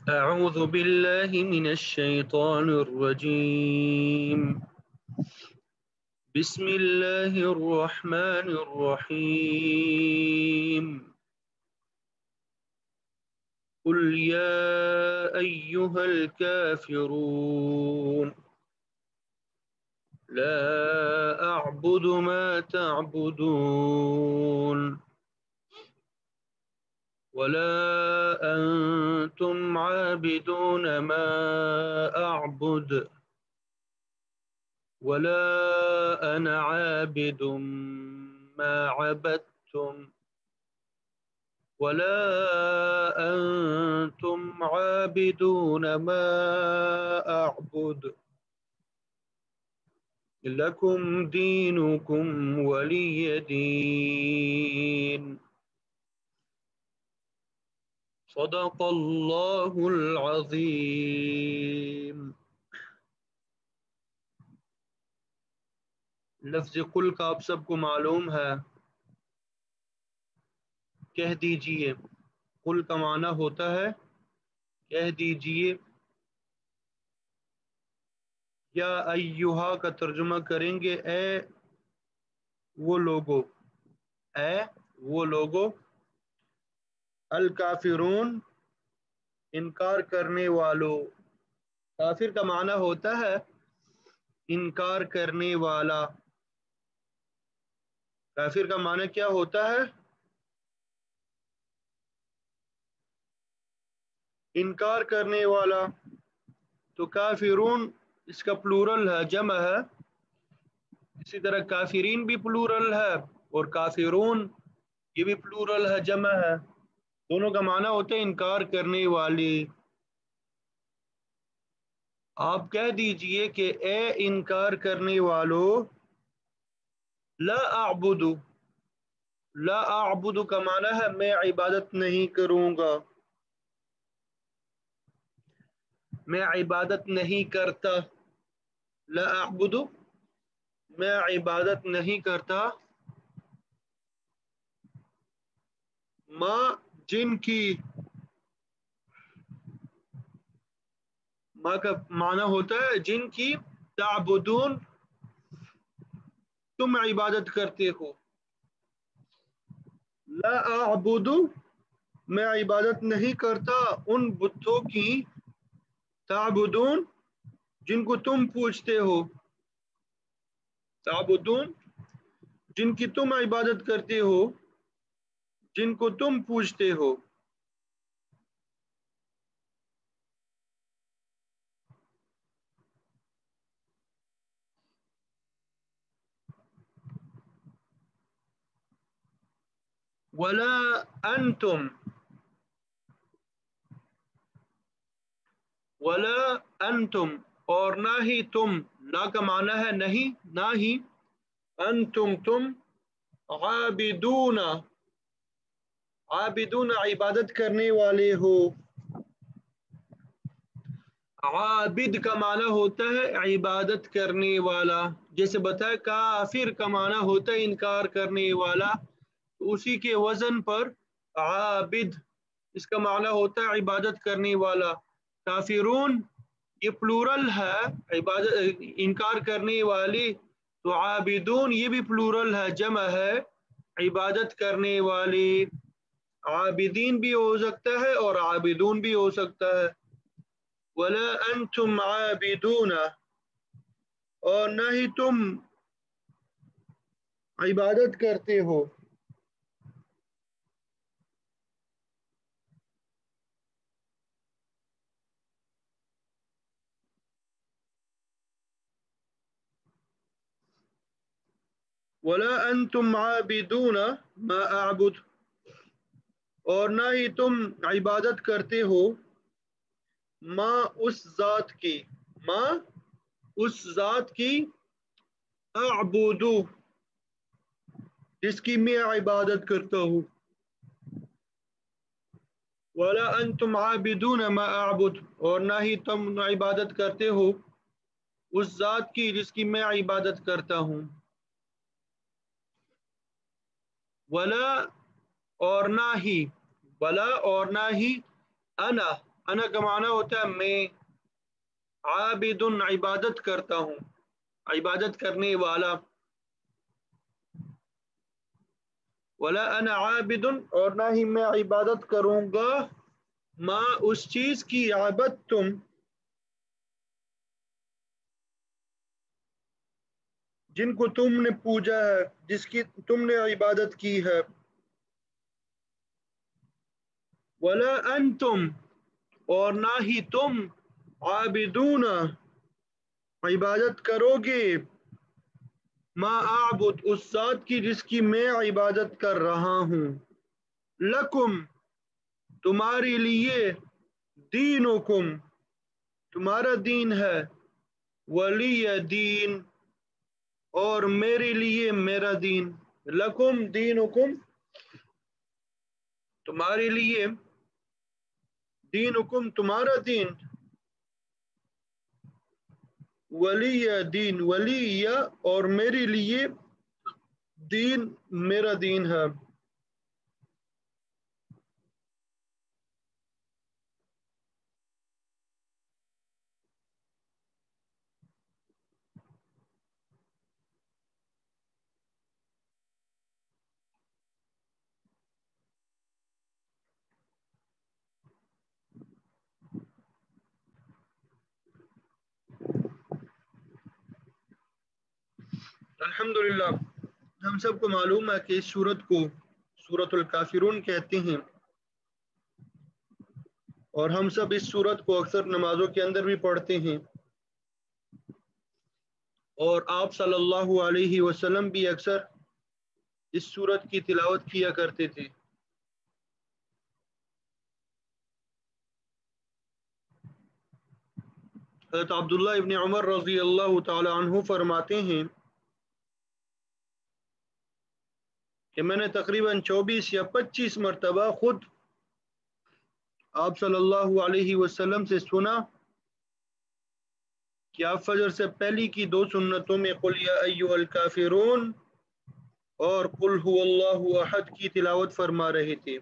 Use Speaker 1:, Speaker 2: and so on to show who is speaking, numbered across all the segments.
Speaker 1: أعوذ بالله من الشيطان الرجيم. بسم الله الرحمن الرحيم. قل يا أيها الكافرون لا أعبد ما تعبدون ولا أنتم عابدون ما أعبد ولا أنا عابد ما عبدتم ولا أنتم عابدون ما أعبد لكم دينكم ولي دين. صدق اللہ العظیم. لفظ قل کا آپ سب کو معلوم ہے. کہہ دیجئے. قل کا معنی ہوتا ہے کہہ دیجئے. یا ایہا کا ترجمہ کریں گے اے وہ لوگو. اے وہ لوگو. الکافرون انکار کرنے والو. کافر کا معنی ہوتا ہے انکار کرنے والا. کافر کا معنی کیا ہوتا ہے؟ انکار کرنے والا. تو کافرون اس کا پلورل ہے، جمع ہے. اسی طرح کافرین بھی پلورل ہے اور کافرون یہ بھی پلورل ہے، جمع ہے. دونوں کا معنی ہوتا ہے انکار کرنے والی. آپ کہہ دیجئے کہ اے انکار کرنے والو لا اعبد. لا اعبد کا معنی ہے میں عبادت نہیں کروں گا، میں عبادت نہیں کرتا. لا اعبد میں عبادت نہیں کرتا. ما جن کی. ما کا معنی ہوتا ہے جن کی تعبدون تم عبادت کرتے ہو. لا اعبد میں عبادت نہیں کرتا ان بتوں کی تعبدون جن کو تم پوجتے ہو. تعبدون جن کی تم عبادت کرتے ہو، جن کو تم پوجتے ہو. ولا انتم ولا انتم اور نہ ہی تم. لا کا معنی ہے نہیں، نہ ہی. انتم تم. عابدون عابدون عبادت کرنے والے ہو. عابد کا معنی ہوتا ہے عبادت کرنے والا. جیسے بتایا کافر کا معنی ہوتا ہے انکار کرنے والا، اسی کے وزن پر عابد اس کا معنی ہوتا ہے عبادت کرنے والا. کافرون یہ پلورل ہے عبادت انکار کرنے والی. تو عابدون یہ بھی پلورل ہے، جمع ہے عبادت کرنے والی. عابدین بھی ہو سکتا ہے اور عابدون بھی ہو سکتا ہے. ولا انتم عابدون اور نہ ہی تم عبادت کرتے ہو. ولا انتم عابدون ما اعبد اور نہ ہی تم عبادت کرتے ہو ما اس ذات کی. ما اس ذات کی اعبد جس کی میں عبادت کرتا ہوں. ولا انتم عابدون ما اعبد اور نہ ہی تم عبادت کرتے ہو اس ذات کی جس کی میں عبادت کرتا ہوں. ولا اور نہ ہی. ولا اور نہ ہی. انا انا کا معنی ہوتا ہے میں، عابد عبادت کرتا ہوں، عبادت کرنے والا، ولا انا عابد اور نہ ہی میں عبادت کروں گا، ما اس چیز کی عبدتم جن کو تم نے پوجا ہے، جس کی تم نے عبادت کی ہے، ولا انتم اور نہ ہی تم عابدون عبادت کرو گے، ما اعبد اس ذات کی جس کی میں عبادت کر رہا ہوں، لکم تمہارے لیے، دینکم تمہارا دین ہے، ولی دین اور میرے لیے میرا دین، لکم دینکم تمہارے لیے، دینکم تمہارا دین، ولی دین ولی اور میرے لیے دین میرا دین ہے۔ الحمدللہ ہم سب کو معلوم ہے کہ اس سورت کو سورۃ الکافرون کہتے ہیں، اور ہم سب اس سورت کو اکثر نمازوں کے اندر بھی پڑھتے ہیں، اور آپ صلی اللہ علیہ وسلم بھی اکثر اس سورت کی تلاوت کیا کرتے تھے۔ حضرت عبداللہ ابن عمر رضی اللہ تعالی عنہ فرماتے ہیں کہ میں نے تقریباً 24 یا 25 مرتبہ خود آپ صلی اللہ علیہ وسلم سے سنا کہ آپ فجر سے پہلی کی 2 سنتوں میں قل یا ایھا الکافرون اور قل هو اللہ احد کی تلاوت فرما رہے تھے،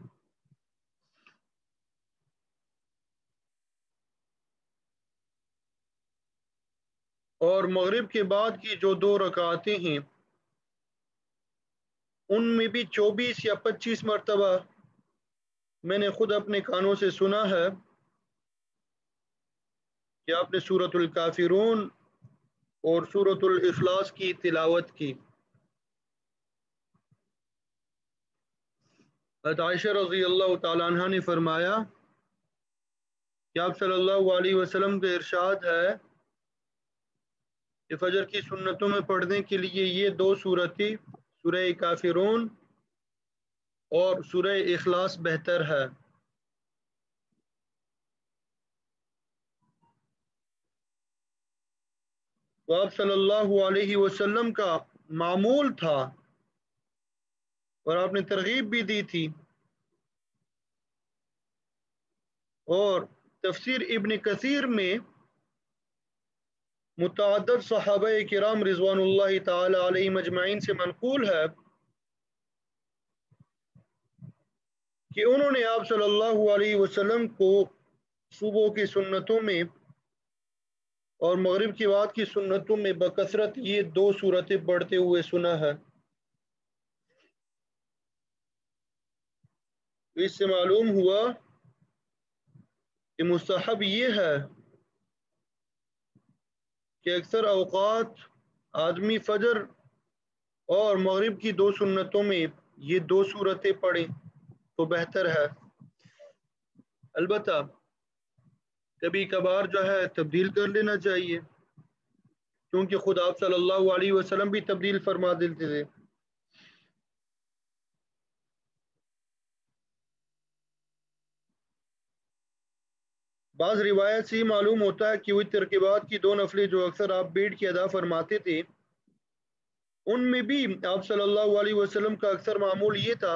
Speaker 1: اور مغرب کے بعد کی جو 2 رکعتیں ہیں ان میں بھی 24 یا 25 مرتبہ میں نے خود اپنے کانوں سے سنا ہے کہ آپ نے سورۃ الکافرون اور سورۃ الاخلاص کی تلاوت کی۔ حضرت عائشہ رضی اللہ تعالیٰ عنہ نے فرمایا کہ آپ صلی اللہ علیہ وسلم کا ارشاد ہے کہ فجر کی سنتوں میں پڑھنے کے لیے یہ 2 صورتیں سورہ کافرون اور سورہ اخلاص بہتر ہے۔ تو آپ صلی اللہ علیہ وسلم کا معمول تھا اور آپ نے ترغیب بھی دی تھی، اور تفسیر ابن کثیر میں متعدد صحابہ کرام رضوان اللہ تعالی علیہم اجمعین سے منقول ہے کہ انہوں نے آپ صلی اللہ علیہ وسلم کو صبح کی سنتوں میں اور مغرب کی بعد کی سنتوں میں بکثرت یہ 2 صورتیں پڑھتے ہوئے سنا ہے۔ اس سے معلوم ہوا کہ مستحب یہ ہے کہ اکثر اوقات آدمی فجر اور مغرب کی 2 سنتوں میں یہ 2 صورتیں پڑھیں تو بہتر ہے۔ البتہ کبھی کبھار جو ہے تبدیل کر لینا چاہیے، کیونکہ خود آپ صلی اللہ علیہ وسلم بھی تبدیل فرما دیتے تھے۔ بعض روایت سے معلوم ہوتا ہے کہ وتر کے بعد کی 2 نفلیں جو اکثر آپ بیٹھ کے ادا فرماتے تھے ان میں بھی آپ صلی اللہ علیہ وسلم کا اکثر معمول یہ تھا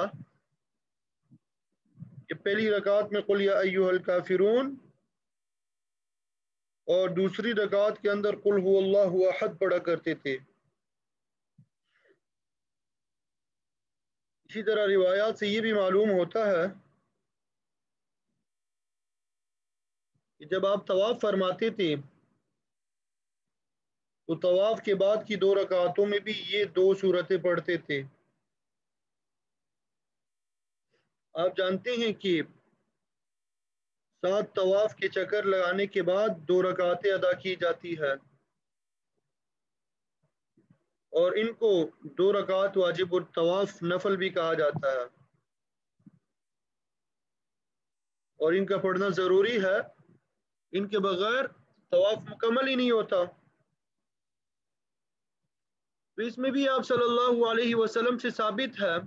Speaker 1: کہ پہلی رکعت میں قل یا ایھا الکافرون اور دوسری رکعت کے اندر قل هو اللہ احد پڑھا کرتے تھے۔ اسی طرح روایات سے یہ بھی معلوم ہوتا ہے کہ جب آپ طواف فرماتے تھے تو طواف کے بعد کی 2 رکعتوں میں بھی یہ 2 سورتیں پڑھتے تھے۔ آپ جانتے ہیں کہ 7 طواف کے چکر لگانے کے بعد 2 رکعتیں ادا کی جاتی ہے، اور ان کو 2 رکعت واجب الطواف نفل بھی کہا جاتا ہے، اور ان کا پڑھنا ضروری ہے، ان کے بغیر طواف مکمل ہی نہیں ہوتا۔ تو اس میں بھی آپ صلی اللہ علیہ وسلم سے ثابت ہے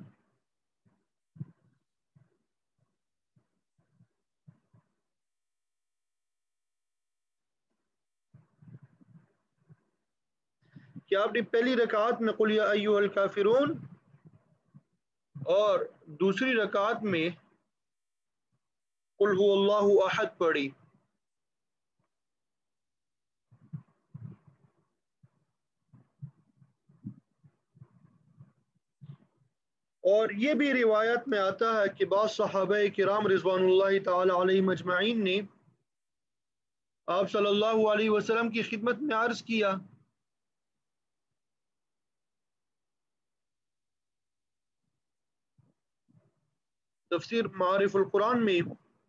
Speaker 1: کہ آپ نے پہلی رکعت میں قل یا ایھا الکافرون اور دوسری رکعت میں قل هو اللہ احد پڑھی۔ اور یہ بھی روایت میں آتا ہے کہ بعض صحابہ کرام رضوان اللہ تعالی علیہم اجمعین نے آپ صلی اللہ علیہ وسلم کی خدمت میں عرض کیا تفسیر معارف القرآن میں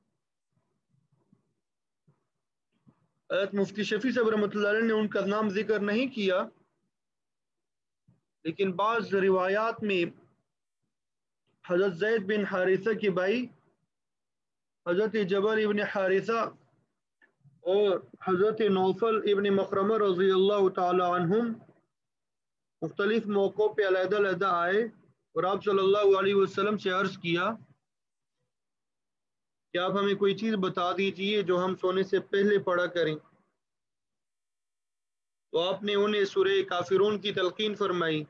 Speaker 1: حضرت مفتی شفیع صاحب رحمۃ اللہ علیہ نے ان کا نام ذکر نہیں کیا، لیکن بعض روایات میں حضرت زید بن حارثہ کے بھائی حضرت جبر ابن حارثہ اور حضرت نوفل ابن مخرمہ رضی اللہ تعالی عنہم مختلف موقعوں پہ علیحدہ علیحدہ آئے اور آپ صلی اللہ علیہ وسلم سے عرض کیا کہ آپ ہمیں کوئی چیز بتا دیجئے جو ہم سونے سے پہلے پڑھا کریں، تو آپ نے انہیں سورہ کافرون کی تلقین فرمائی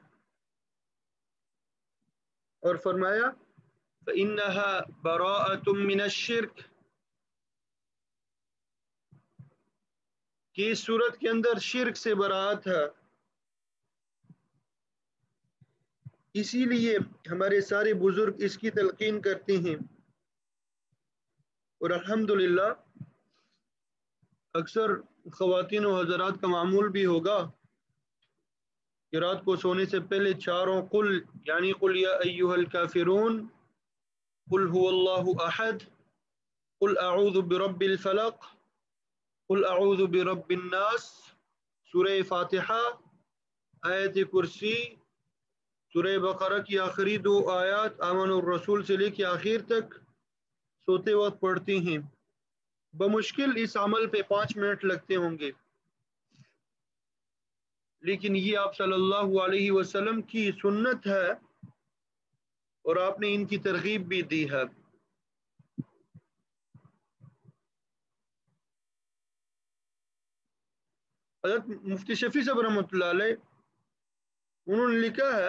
Speaker 1: اور فرمایا فَإِنَّهَا بَرَاءَةٌ مِّنَ الشِّرْكِ کہ اس صورت کے اندر شرک سے براءت ہے، اسی لیے ہمارے سارے بزرگ اس کی تلقین کرتے ہیں۔ اور الحمدللہ اکثر خواتین و حضرات کا معمول بھی ہوگا کہ رات کو سونے سے پہلے چاروں قل یعنی قل یا ایھا الکافرون، قل هو اللہ احد، قل اعوذ برب الفلق، قل اعوذ برب الناس، سورہ فاتحہ، آیت کرسی، سورہ بقرہ کی آخری 2 آیات آمن الرسول سے لے کے آخر تک سوتے وقت پڑھتے ہیں۔ بمشکل اس عمل پہ 5 منٹ لگتے ہوں گے، لیکن یہ آپ صلی اللہ علیہ وسلم کی سنت ہے اور آپ نے ان کی ترغیب بھی دی ہے۔ حضرت مفتی شفیع صاحب رحمۃ اللہ علیہ انہوں نے لکھا ہے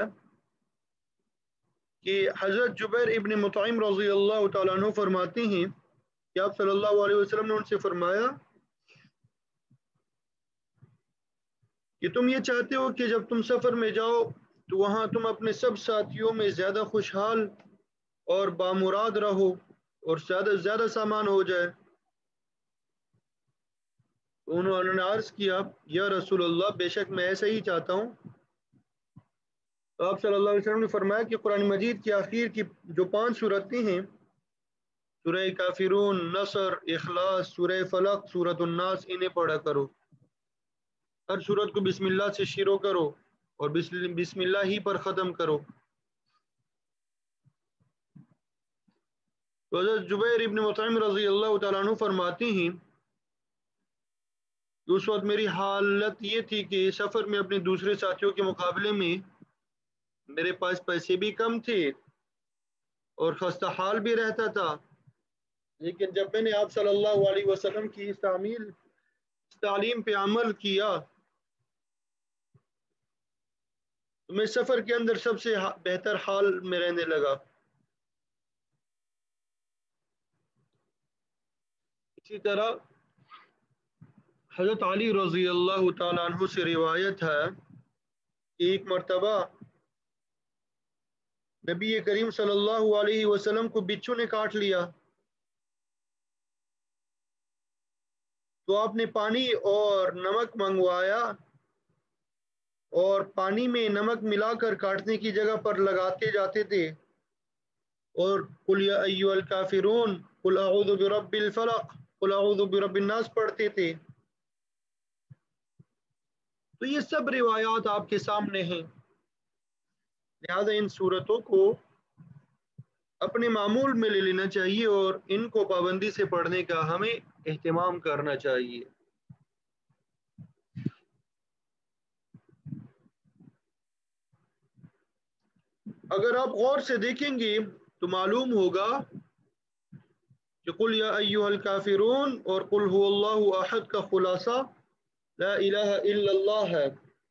Speaker 1: کہ حضرت جبیر ابن مطعم رضی اللہ تعالیٰ عنہ فرماتے ہیں کہ آپ صلی اللہ علیہ وسلم نے ان سے فرمایا کہ تم یہ چاہتے ہو کہ جب تم سفر میں جاؤ تو وہاں تم اپنے سب ساتھیوں میں زیادہ خوشحال اور بامراد رہو اور زیادہ سامان ہو جائے۔ تو انہوں نے عرض کیا یا رسول اللہ بے شک میں ایسا ہی چاہتا ہوں۔ تو آپ صلی اللہ علیہ وسلم نے فرمایا کہ قرآن مجید کی آخر کی جو 5 صورتیں ہیں سورہ کافرون، نصر، اخلاص، سورہ فلق، سورۃ الناس، انہیں پڑھا کرو، ہر سورت کو بسم اللہ سے شروع کرو اور بسم اللہ ہی پر ختم کرو۔ تو حضرت جبیر ابن مطعم رضی اللہ تعالیٰ عنہ فرماتے ہیں کہ اس وقت میری حالت یہ تھی کہ سفر میں اپنے دوسرے ساتھیوں کے مقابلے میں میرے پاس پیسے بھی کم تھے اور خستہ حال بھی رہتا تھا، لیکن جب میں نے آپ صلی اللہ علیہ وسلم کی اس تعلیم پہ عمل کیا تو میں سفر کے اندر سب سے بہتر حال میں رہنے لگا۔ اسی طرح حضرت علی رضی اللہ تعالیٰ عنہ سے روایت ہے کہ ایک مرتبہ نبی کریم صلی اللہ علیہ وسلم کو بچھو نے کاٹ لیا، تو آپ نے پانی اور نمک منگوایا اور پانی میں نمک ملا کر کاٹنے کی جگہ پر لگاتے جاتے تھے اور قل یا ایھا الکافرون قل اعوذ برب الفلق قل اعوذ برب الناس پڑھتے تھے. تو یہ سب روایات آپ کے سامنے ہیں. لہذا ان صورتوں کو اپنے معمول میں لے لینا چاہیے اور ان کو پابندی سے پڑھنے کا ہمیں اہتمام کرنا چاہیے. اگر آپ غور سے دیکھیں گے تو معلوم ہوگا کہ قل یا ایھا الکافرون اور قل هو اللہ احد کا خلاصہ لا الہ الا اللہ ہے،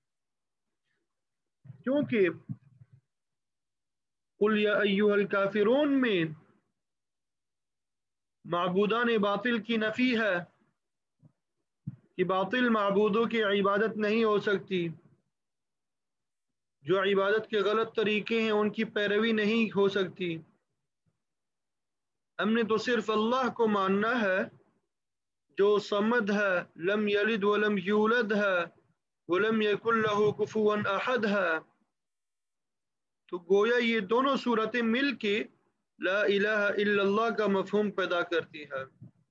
Speaker 1: کیونکہ قل یا ایھا الکافرون میں معبودان باطل کی نفی ہے کہ باطل معبودوں کی عبادت نہیں ہو سکتی، جو عبادت کے غلط طریقے ہیں ان کی پیروی نہیں ہو سکتی. ہم نے تو صرف اللہ کو ماننا ہے جو صمد ہے، لم یلد ولم یولد ہے، ولم یکن لہ کفوا احد ہے. تو گویا یہ دونوں صورتیں مل کے لا الہ الا اللہ کا مفہوم پیدا کرتی ہے.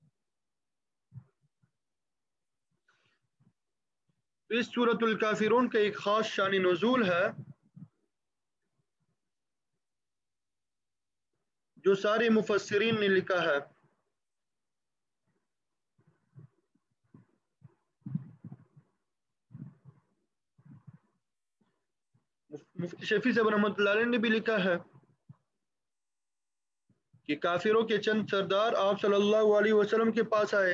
Speaker 1: اس سورۃ الکافرون کا ایک خاص شان نزول ہے جو سارے مفسرین نے لکھا ہے. مفتی شفیع صاحب رحمۃ اللہ علیہ نے بھی لکھا ہے کہ کافروں کے چند سردار آپ صلی اللہ علیہ وسلم کے پاس آئے.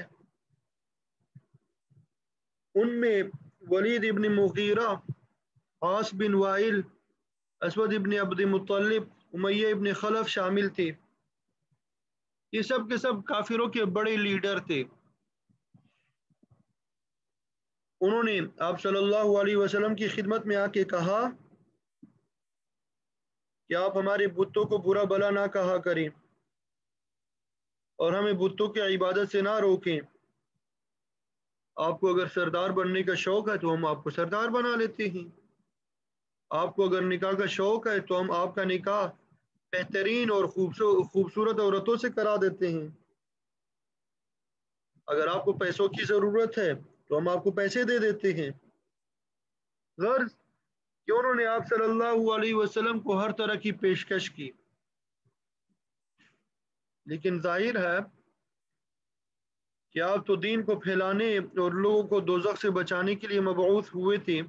Speaker 1: ان میں ولید ابن مغیرہ، عاص بن وائل، اسود ابن عبد مطلب، امیہ ابن خلف شامل تھے. یہ سب کے سب کافروں کے بڑے لیڈر تھے. انہوں نے آپ صلی اللہ علیہ وسلم کی خدمت میں آ کے کہا کہ آپ ہمارے بتوں کو برا بلا نہ کہا کریں اور ہمیں بتوں کی عبادت سے نہ روکیں. آپ کو اگر سردار بننے کا شوق ہے تو ہم آپ کو سردار بنا لیتے ہیں. آپ کو اگر نکاح کا شوق ہے تو ہم آپ کا نکاح بہترین اور خوبصورت عورتوں سے کرا دیتے ہیں. اگر آپ کو پیسوں کی ضرورت ہے تو ہم آپ کو پیسے دے دیتے ہیں. غرض کہ انہوں نے آپ صلی اللہ علیہ وسلم کو ہر طرح کی پیشکش کی. لیکن ظاہر ہے کہ آپ تو دین کو پھیلانے اور لوگوں کو دوزخ سے بچانے کے لیے مبعوث ہوئے تھے.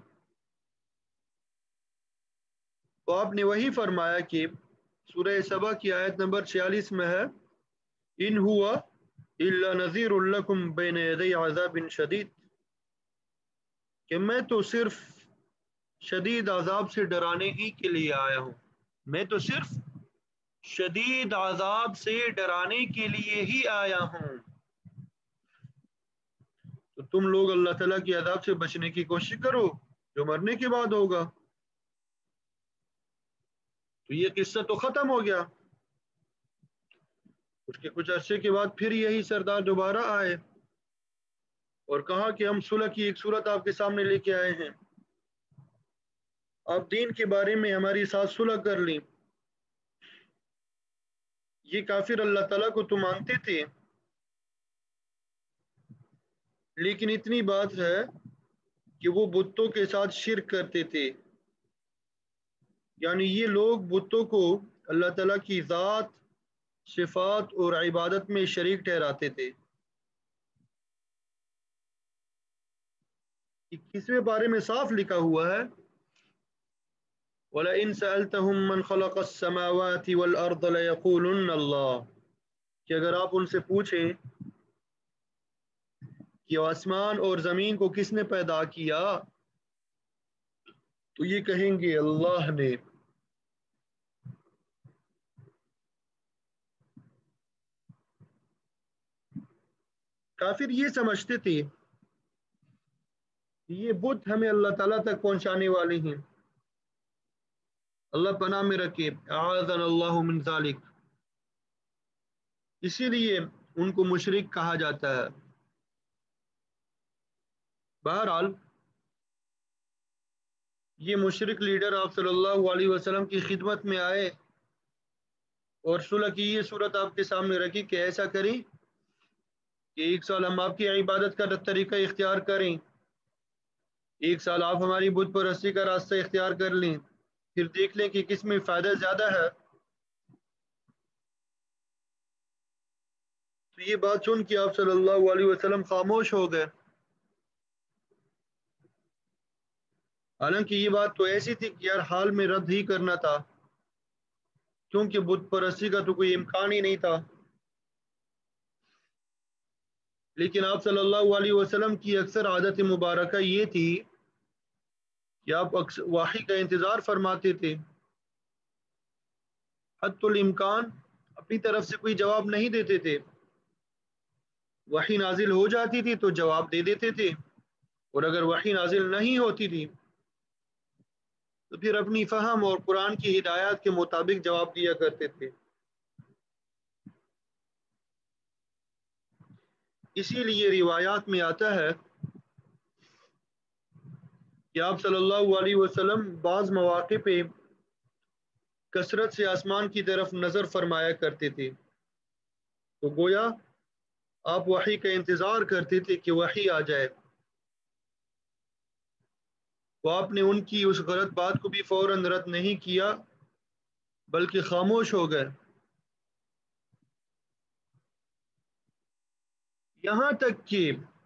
Speaker 1: تو آپ نے وہی فرمایا کہ سورہ سبا کی آیت نمبر 46 میں ہے ان ہوا الا نذیر لکم بین یدی عذاب شدید، کہ میں تو صرف شدید عذاب سے ڈرانے ہی کے لیے آیا ہوں. میں تو صرف شدید عذاب سے ڈرانے کے لیے ہی آیا ہوں. تو تم لوگ اللہ تعالیٰ کی عذاب سے بچنے کی کوشش کرو جو مرنے کے بعد ہوگا. تو یہ قصہ تو ختم ہو گیا. اس کے کچھ عرصے کے بعد پھر یہی سردار دوبارہ آئے اور کہا کہ ہم صلح کی ایک صورت آپ کے سامنے لے کے آئے ہیں، آپ دین کے بارے میں ہماری ساتھ صلح کر لیں. یہ کافر اللہ تعالیٰ کو تو مانتے تھے لیکن اتنی بات ہے کہ وہ بتوں کے ساتھ شرک کرتے تھے. یعنی یہ لوگ بتوں کو اللہ تعالیٰ کی ذات، صفات اور عبادت میں شریک ٹھہراتے تھے. 21ویں بارے میں صاف لکھا ہوا ہے وَلَئِن سَأَلْتَهُم مَّن خَلَقَ السَّمَاوَاتِ وَالْأَرْضَ لَيَقُولُنَّ اللَّهُ، کہ اگر آپ ان سے پوچھیں کہ آسمان اور زمین کو کس نے پیدا کیا تو یہ کہیں گے اللہ نے. کافر یہ سمجھتے تھے کہ یہ بت ہمیں اللہ تعالیٰ تک پہنچانے والے ہیں. اللہ پناہ میں رکھے، اعاذنا اللہ من ذالک. اسی لیے ان کو مشرک کہا جاتا ہے. بہرحال یہ مشرک لیڈر آپ صلی اللہ علیہ وسلم کی خدمت میں آئے اور صلح کی یہ صورت آپ کے سامنے رکھی کہ ایسا کریں کہ 1 سال ہم آپ کی عبادت کا طریقہ اختیار کریں، 1 سال آپ ہماری بت پرستی کا راستہ اختیار کر لیں، پھر دیکھ لیں کہ کس میں فائدہ زیادہ ہے۔ تو یہ بات سن کے آپ صلی اللہ علیہ وسلم خاموش ہو گئے۔ حالانکہ یہ بات تو ایسی تھی کہ یار حال میں رد ہی کرنا تھا، کیونکہ بت پرستی کا تو کوئی امکان ہی نہیں تھا۔ لیکن آپ صلی اللہ علیہ وسلم کی اکثر عادت مبارکہ یہ تھی کہ آپ وحی کا انتظار فرماتے تھے، حتی الامکان اپنی طرف سے کوئی جواب نہیں دیتے تھے، وحی نازل ہو جاتی تھی تو جواب دے دیتے تھے، اور اگر وحی نازل نہیں ہوتی تھی تو پھر اپنی فہم اور قرآن کی ہدایات کے مطابق جواب دیا کرتے تھے۔ اسی لیے روایات میں آتا ہے کہ آپ صلی اللہ علیہ وسلم بعض مواقع پہ کثرت سے آسمان کی طرف نظر فرمایا کرتے تھے، تو گویا آپ وحی کا انتظار کرتے تھے کہ وحی آ جائے۔ تو آپ نے ان کی اس غلط بات کو بھی فوراً رد نہیں کیا بلکہ خاموش ہو گئے، یہاں تک کہ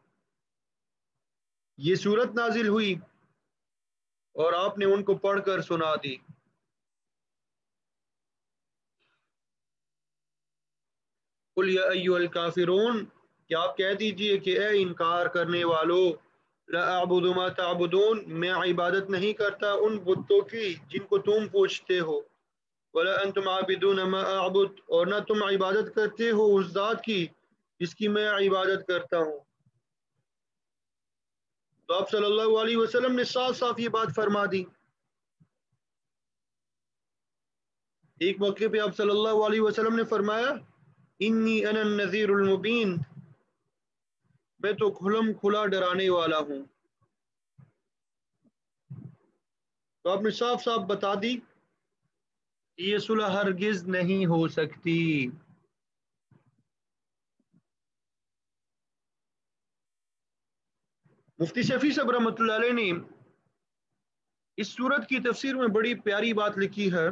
Speaker 1: یہ صورت نازل ہوئی اور آپ نے ان کو پڑھ کر سنا دی۔ قل یا ایھا الکافرون، کہ آپ کہہ دیجئے کہ اے انکار کرنے والو، لا اعبد ما تعبدون، میں عبادت نہیں کرتا ان بتوں کی جن کو تم پوجتے ہو، ولا انتم عابدون ما اعبد، اور نہ تم عبادت کرتے ہو اس ذات کی جس کی میں عبادت کرتا ہوں۔ تو آپ صلی اللہ علیہ وسلم نے صاف صاف یہ بات فرما دی۔ ایک موقع پہ آپ صلی اللہ علیہ وسلم نے فرمایا انی انا النذیر المبین، میں تو کھلم کھلا ڈرانے والا ہوں۔ تو آپ نے صاف صاف بتا دی کہ یہ صلح ہرگز نہیں ہو سکتی۔ مفتی شفیع صاحب رحمۃ اللہ علیہ نے اس صورت کی تفسیر میں بڑی پیاری بات لکھی ہے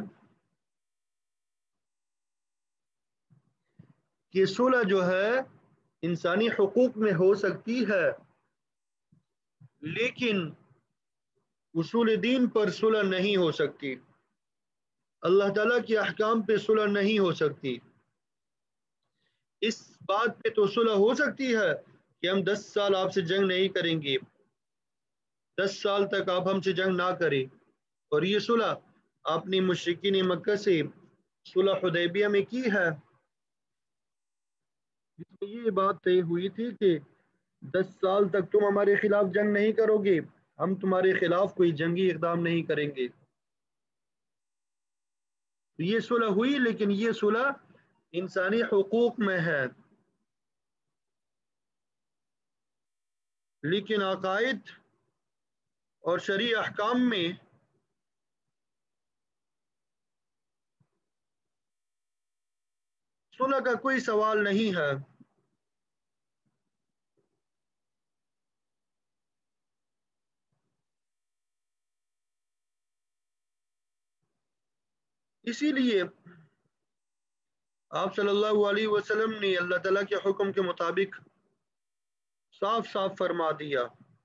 Speaker 1: کہ صلح جو ہے انسانی حقوق میں ہو سکتی ہے، لیکن اصول دین پر صلح نہیں ہو سکتی، اللہ تعالیٰ کے احکام پہ صلح نہیں ہو سکتی۔ اس بات پہ تو صلح ہو سکتی ہے کہ ہم 10 سال آپ سے جنگ نہیں کریں گے، 10 سال تک آپ ہم سے جنگ نہ کریں، اور یہ صلح آپ نے مشرکین مکہ سے صلح حدیبیہ میں کی ہے، جس میں یہ بات طے ہوئی تھی کہ 10 سال تک تم ہمارے خلاف جنگ نہیں کرو گے، ہم تمہارے خلاف کوئی جنگی اقدام نہیں کریں گے۔ یہ صلح ہوئی، لیکن یہ صلح انسانی حقوق میں ہے، لیکن عقائد اور شرعی احکام میں صلح کا کوئی سوال نہیں ہے۔ اسی لیے آپ صلی اللہ علیہ وسلم نے اللہ تعالیٰ کے حکم کے مطابق صاف صاف فرما دیا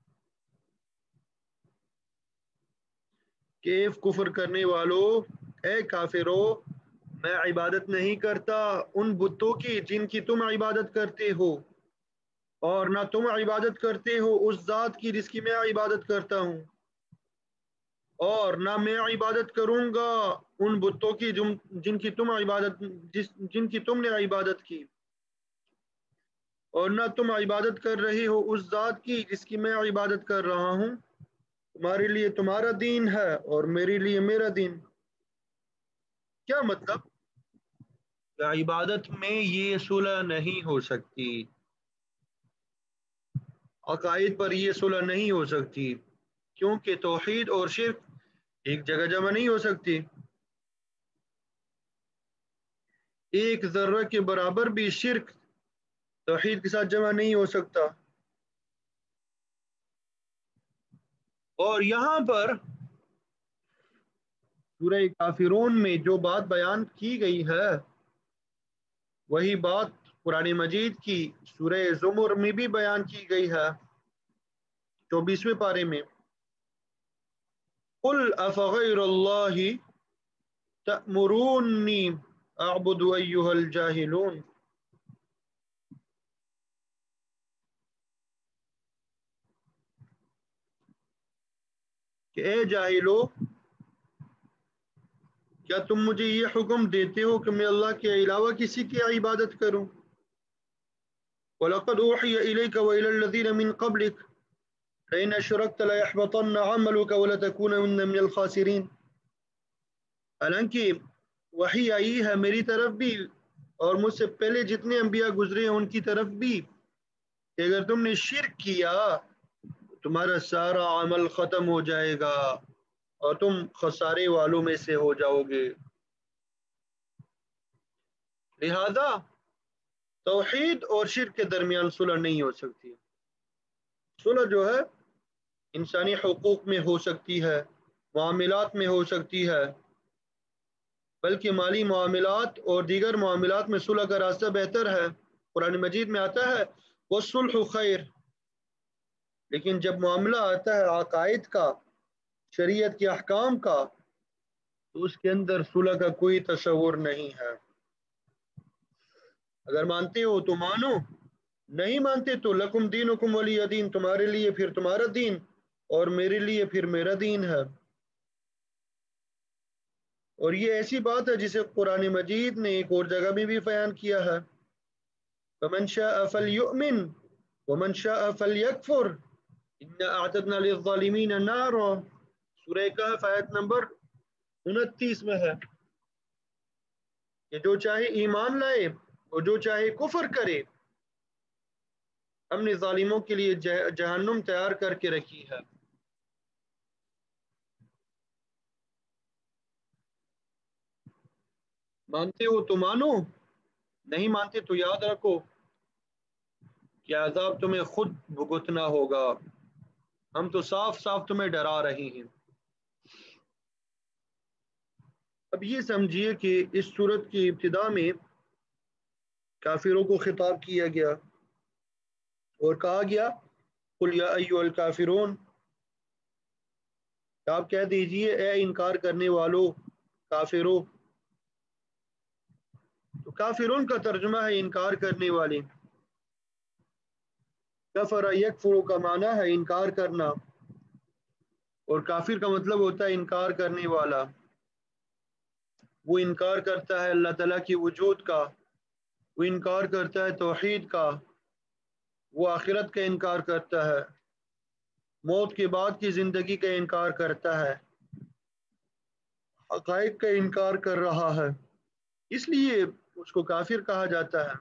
Speaker 1: کہ اے کفر کرنے والو، اے کافرو، میں عبادت نہیں کرتا ان بتوں کی جن کی تم عبادت کرتے ہو، اور نہ تم عبادت کرتے ہو اس ذات کی جس کی میں عبادت کرتا ہوں، اور نہ میں عبادت کروں گا ان بتوں کی جن کی تم نے عبادت کی، اور نہ تم عبادت کر رہے ہو اس ذات کی جس کی میں عبادت کر رہا ہوں، تمہارے لیے تمہارا دین ہے اور میرے لیے میرا دین۔ کیا مطلب؟ عبادت میں یہ صلح نہیں ہو سکتی۔ عقائد پر یہ صلح نہیں ہو سکتی، کیونکہ توحید اور شرک ایک جگہ جمع نہیں ہو سکتی۔ ایک ذرہ کے برابر بھی شرک توحید کے ساتھ جمع نہیں ہو سکتا۔ اور یہاں پر سورہ کافرون میں جو بات بیان کی گئی ہے وہی بات قرآن مجید کی سورہ زمر میں بھی بیان کی گئی ہے 24ویں پارے میں، قل افغیر اللہ تأمرونی اعبد ایھا الجاہلون، کہ اے جاہلو کیا تم مجھے یہ حکم دیتے ہو کہ میں اللہ کے علاوہ کسی کی عبادت کروں؟ وَلَقَدْ أُوحِيَ إِلَيْكَ وَإِلَى الَّذِينَ مِن قَبْلِكَ لَئِنْ أَشْرَكْتَ لَيَحْبَطَنَّ عَمَلُكَ وَلَتَكُونَنَّ مِنَ الْخَاسِرِينَ۔ حالانکہ وحی آئی ہے میری طرف بھی اور مجھ سے پہلے جتنے انبیاء گزرے ہیں ان کی طرف بھی کہ اگر تم نے شرک کیا تمہارا سارا عمل ختم ہو جائے گا اور تم خسارے والوں میں سے ہو جاؤ گے۔ لہذا توحید اور شرک کے درمیان صلح نہیں ہو سکتی۔ صلح جو ہے انسانی حقوق میں ہو سکتی ہے، معاملات میں ہو سکتی ہے، بلکہ مالی معاملات اور دیگر معاملات میں صلح کا راستہ بہتر ہے۔ قرآن مجید میں آتا ہے وَالصُّلْحُ خَيْرٌ، لیکن جب معاملہ آتا ہے عقائد کا، شریعت کے احکام کا، تو اس کے اندر صلح کا کوئی تصور نہیں ہے۔ اگر مانتے ہو تو مانو، نہیں مانتے تو لکم دینکم ولی دین، تمہارے لیے پھر تمہارا دین اور میرے لیے پھر میرا دین ہے۔ اور یہ ایسی بات ہے جسے قرآن مجید نے ایک اور جگہ میں بھی بیان کیا ہے، فَمَنْ شَاءَ فَلْيُؤْمِنْ وَمَنْ شَاءَ فَلْيَكْفُرْ إِنَّا أَعْتَدْنَا لِلظَّالِمِينَ نَارًا، سورہ کہف آیت نمبر 29 میں ہے کہ جو چاہے ایمان لائے اور جو چاہے کفر کرے، ہم نے ظالموں کے لیے جہنم تیار کر کے رکھی ہے۔ مانتے ہو تو مانو، نہیں مانتے تو یاد رکھو کہ عذاب تمہیں خود بھگتنا ہوگا، ہم تو صاف صاف تمہیں ڈرا رہے ہیں۔ اب یہ سمجھیے کہ اس سورت کی ابتدا میں کافروں کو خطاب کیا گیا اور کہا گیا قل یا ایھا الکافرون، آپ کہہ دیجئے اے انکار کرنے والو، کافروں۔ تو کافرون کا ترجمہ ہے انکار کرنے والے، کفر یکفر کا معنی ہے انکار کرنا، اور کافر کا مطلب ہوتا ہے انکار کرنے والا۔ وہ انکار کرتا ہے اللہ تعالیٰ کی وجود کا، وہ انکار کرتا ہے توحید کا، وہ آخرت کا انکار کرتا ہے، موت کے بعد کی زندگی کا انکار کرتا ہے، حقائق کا انکار کر رہا ہے، اس لیے اس کو کافر کہا جاتا ہے۔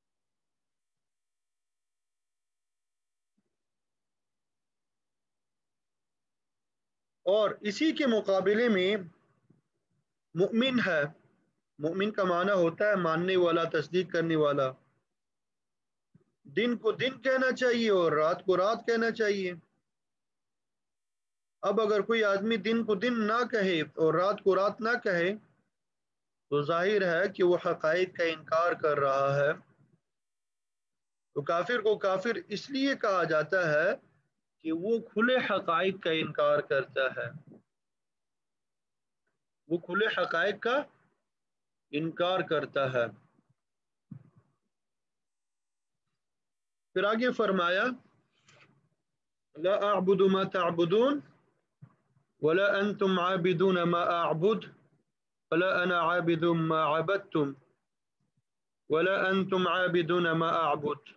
Speaker 1: اور اسی کے مقابلے میں مؤمن ہے۔ مؤمن کا معنی ہوتا ہے ماننے والا، تصدیق کرنے والا، دن کو دن کہنا چاہیے اور رات کو رات کہنا چاہیے۔ اب اگر کوئی آدمی دن کو دن نہ کہے اور رات کو رات نہ کہے تو ظاہر ہے کہ وہ حقائق کا انکار کر رہا ہے۔ تو کافر کو کافر اس لیے کہا جاتا ہے کہ وہ کھلے حقائق کا انکار کرتا ہے، وہ کھلے حقائق کا انکار کرتا ہے۔ پھر آگے فرمایا لا اعبد ما تعبدون ولا انتم عابدون ما اعبد ولا انا عابد ما عبدتم ولا انتم عابدون ما اعبد۔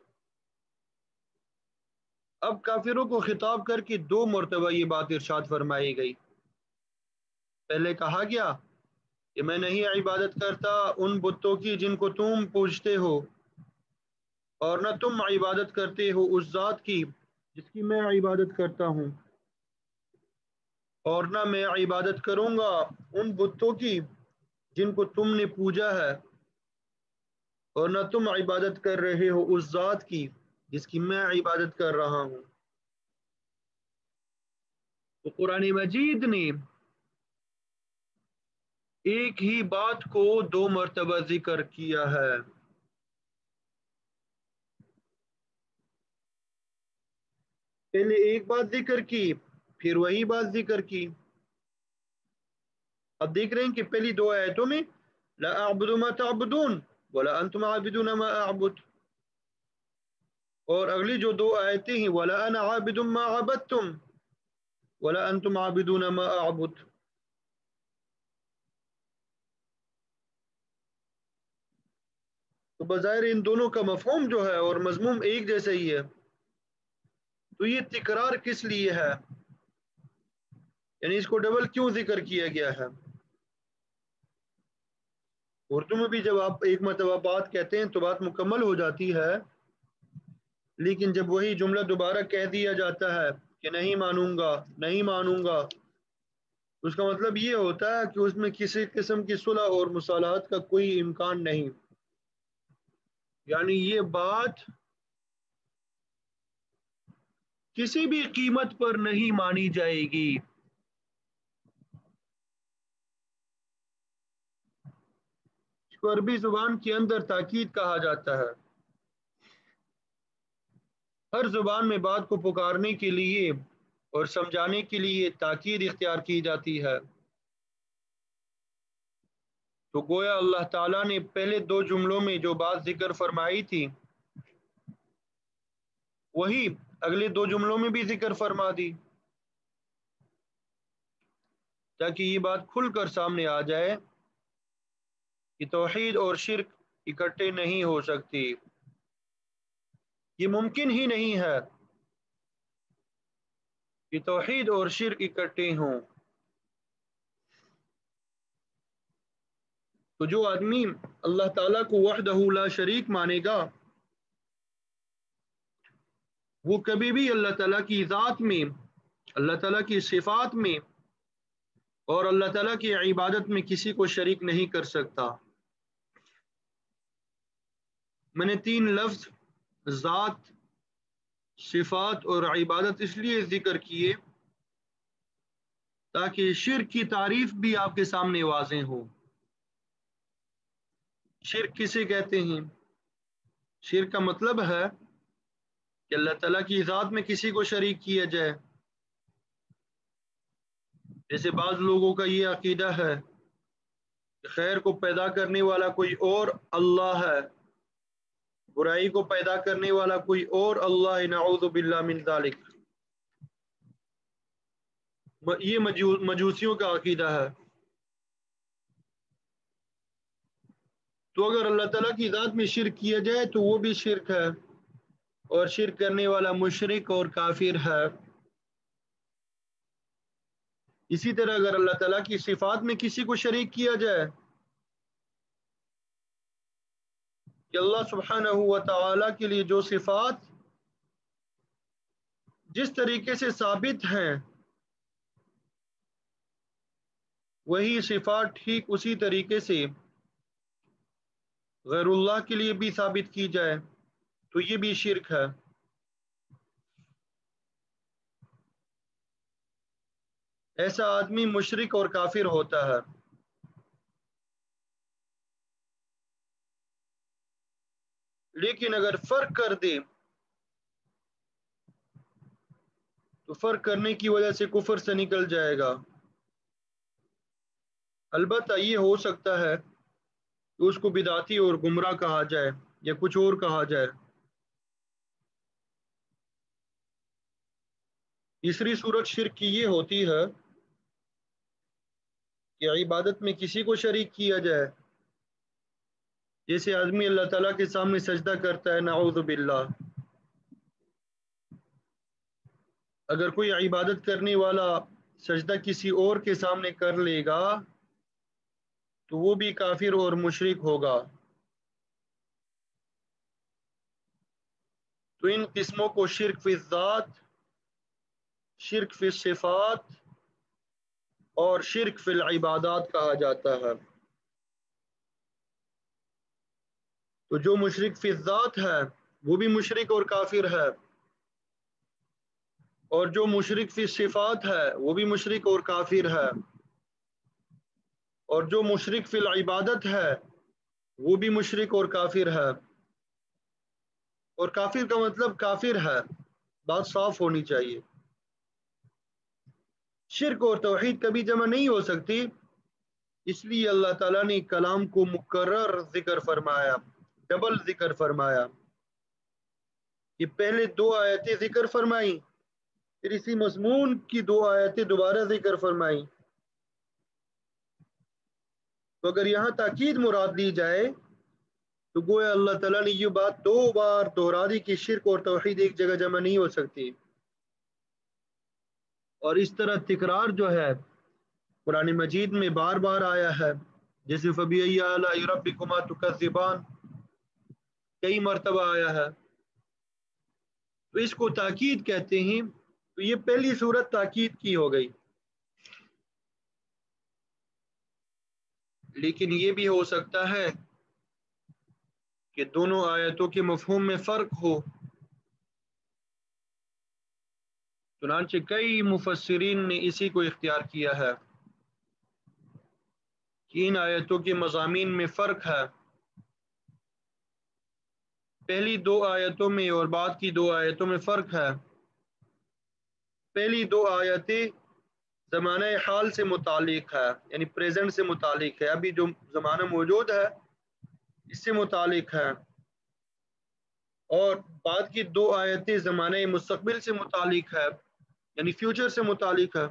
Speaker 1: اب کافروں کو خطاب کر کے 2 مرتبہ یہ بات ارشاد فرمائی گئی۔ پہلے کہا گیا کہ میں نہیں عبادت کرتا ان بتوں کی جن کو تم پوجتے ہو، اور نہ تم عبادت کرتے ہو اس ذات کی جس کی میں عبادت کرتا ہوں، اور نہ میں عبادت کروں گا ان بتوں کی جن کو تم نے پوجا ہے، اور نہ تم عبادت کر رہے ہو اس ذات کی جس کی میں عبادت کر رہا ہوں۔ تو قرآن مجید نے ایک ہی بات کو 2 مرتبہ ذکر کیا ہے۔ پہلے ایک بات ذکر کی، پھر وہی بات ذکر کی۔ اب دیکھ رہے ہیں کہ پہلی 2 آیتوں میں لا اعبد ما تعبدون ولا انتم عابدون ما اعبد، اور اگلی جو 2 آیتیں ہیں ولا انا عابد ما عبدتم ولا انتم عابدون ما اعبد۔ تو بظاہر ان دونوں کا مفہوم جو ہے اور مضمون ایک جیسا ہی ہے، تو یہ تکرار کس لیے ہے، یعنی اس کو ڈبل کیوں ذکر کیا گیا ہے؟ اردو میں بھی جب آپ ایک مرتبہ بات کہتے ہیں تو بات مکمل ہو جاتی ہے، لیکن جب وہی جملہ دوبارہ کہہ دیا جاتا ہے کہ نہیں مانوں گا نہیں مانوں گا، اس کا مطلب یہ ہوتا ہے کہ اس میں کسی قسم کی صلح اور مصالحت کا کوئی امکان نہیں، یعنی یہ بات کسی بھی قیمت پر نہیں مانی جائے گی۔ اس کو عربی زبان کے اندر تاکید کہا جاتا ہے۔ ہر زبان میں بات کو پکارنے کے لیے اور سمجھانے کے لیے تاکید اختیار کی جاتی ہے۔ تو گویا اللہ تعالیٰ نے پہلے 2 جملوں میں جو بات ذکر فرمائی تھی وہی اگلے 2 جملوں میں بھی ذکر فرما دی، تاکہ یہ بات کھل کر سامنے آ جائے کہ توحید اور شرک اکٹھے نہیں ہو سکتی، یہ ممکن ہی نہیں ہے کہ توحید اور شرک اکٹھے ہوں۔ تو جو آدمی اللہ تعالیٰ کو وحدہ لا شریک مانے گا وہ کبھی بھی اللہ تعالیٰ کی ذات میں، اللہ تعالیٰ کی صفات میں اور اللہ تعالیٰ کی عبادت میں کسی کو شریک نہیں کر سکتا۔ میں نے 3 لفظ ذات، صفات اور عبادت اس لیے ذکر کیے تاکہ شرک کی تعریف بھی آپ کے سامنے واضح ہو۔ شرک کسے کہتے ہیں؟ شرک کا مطلب ہے کہ اللہ تعالیٰ کی ذات میں کسی کو شریک کیا جائے، جیسے بعض لوگوں کا یہ عقیدہ ہے کہ خیر کو پیدا کرنے والا کوئی اور اللہ ہے، برائی کو پیدا کرنے والا کوئی اور اللہ ہے، نعوذ باللہ من ذالک۔ یہ مجوسیوں کا عقیدہ ہے۔ تو اگر اللہ تعالیٰ کی ذات میں شرک کیا جائے تو وہ بھی شرک ہے، اور شرک کرنے والا مشرک اور کافر ہے۔ اسی طرح اگر اللہ تعالیٰ کی صفات میں کسی کو شریک کیا جائے کہ اللہ سبحانہ و تعالیٰ کے لیے جو صفات جس طریقے سے ثابت ہیں وہی صفات ٹھیک اسی طریقے سے غیر اللہ کے لیے بھی ثابت کی جائے تو یہ بھی شرک ہے۔ ایسا آدمی مشرک اور کافر ہوتا ہے۔ لیکن اگر فرق کر دے تو فرق کرنے کی وجہ سے کفر سے نکل جائے گا۔ البتہ یہ ہو سکتا ہے کہ اس کو بدعتی اور گمراہ کہا جائے یا کچھ اور کہا جائے۔ تیسری صورت شرک کی یہ ہوتی ہے کہ عبادت میں کسی کو شریک کیا جائے، جیسے آدمی اللہ تعالیٰ کے سامنے سجدہ کرتا ہے، نعوذ باللہ۔ اگر کوئی عبادت کرنے والا سجدہ کسی اور کے سامنے کر لے گا تو وہ بھی کافر اور مشرک ہوگا۔ تو ان قسموں کو شرک فی الذات شرک فی الصفات اور شرک فی العبادات کہا جاتا ہے۔ تو جو مشرک فی الذات ہے وہ بھی مشرک اور کافر ہے، اور جو مشرک فی الصفات ہے وہ بھی مشرک اور کافر ہے، اور جو مشرک فی العبادت ہے وہ بھی مشرک اور کافر ہے۔ اور کافر کا مطلب کافر ہے، بات صاف ہونی چاہیے۔ شرک اور توحید کبھی جمع نہیں ہو سکتی، اس لیے اللہ تعالیٰ نے کلام کو مکرر ذکر فرمایا، ڈبل ذکر فرمایا۔ یہ پہلے 2 آیتیں ذکر فرمائیں، پھر اسی مضمون کی 2 آیتیں دوبارہ ذکر فرمائیں۔ تو اگر یہاں تاکید مراد لی جائے تو گویا اللہ تعالیٰ نے یہ بات 2 بار دہرا دی کہ شرک اور توحید ایک جگہ جمع نہیں ہو سکتی۔ اور اس طرح تکرار جو ہے قرآن مجید میں بار بار آیا ہے، جیسے فَبِأَيِّ آلَاءِ رَبِّكُمَا تُكَذِّبَانِ کئی مرتبہ آیا ہے۔ تو اس کو تاکید کہتے ہیں۔ تو یہ پہلی صورت تاکید کی ہو گئی، لیکن یہ بھی ہو سکتا ہے کہ دونوں آیتوں کے مفہوم میں فرق ہو۔ چنانچہ کئی مفسرین نے اسی کو اختیار کیا ہے کہ ان آیتوں کے مضامین میں فرق ہے، پہلی 2 آیتوں میں اور بعد کی 2 آیتوں میں فرق ہے۔ پہلی 2 آیتیں زمانہ حال سے متعلق ہے، یعنی پریزنٹ سے متعلق ہے، ابھی جو زمانہ موجود ہے اس سے متعلق ہے، اور بعد کی 2 آیتیں زمانہ مستقبل سے متعلق ہے، یعنی فیوچر سے متعلق ہے۔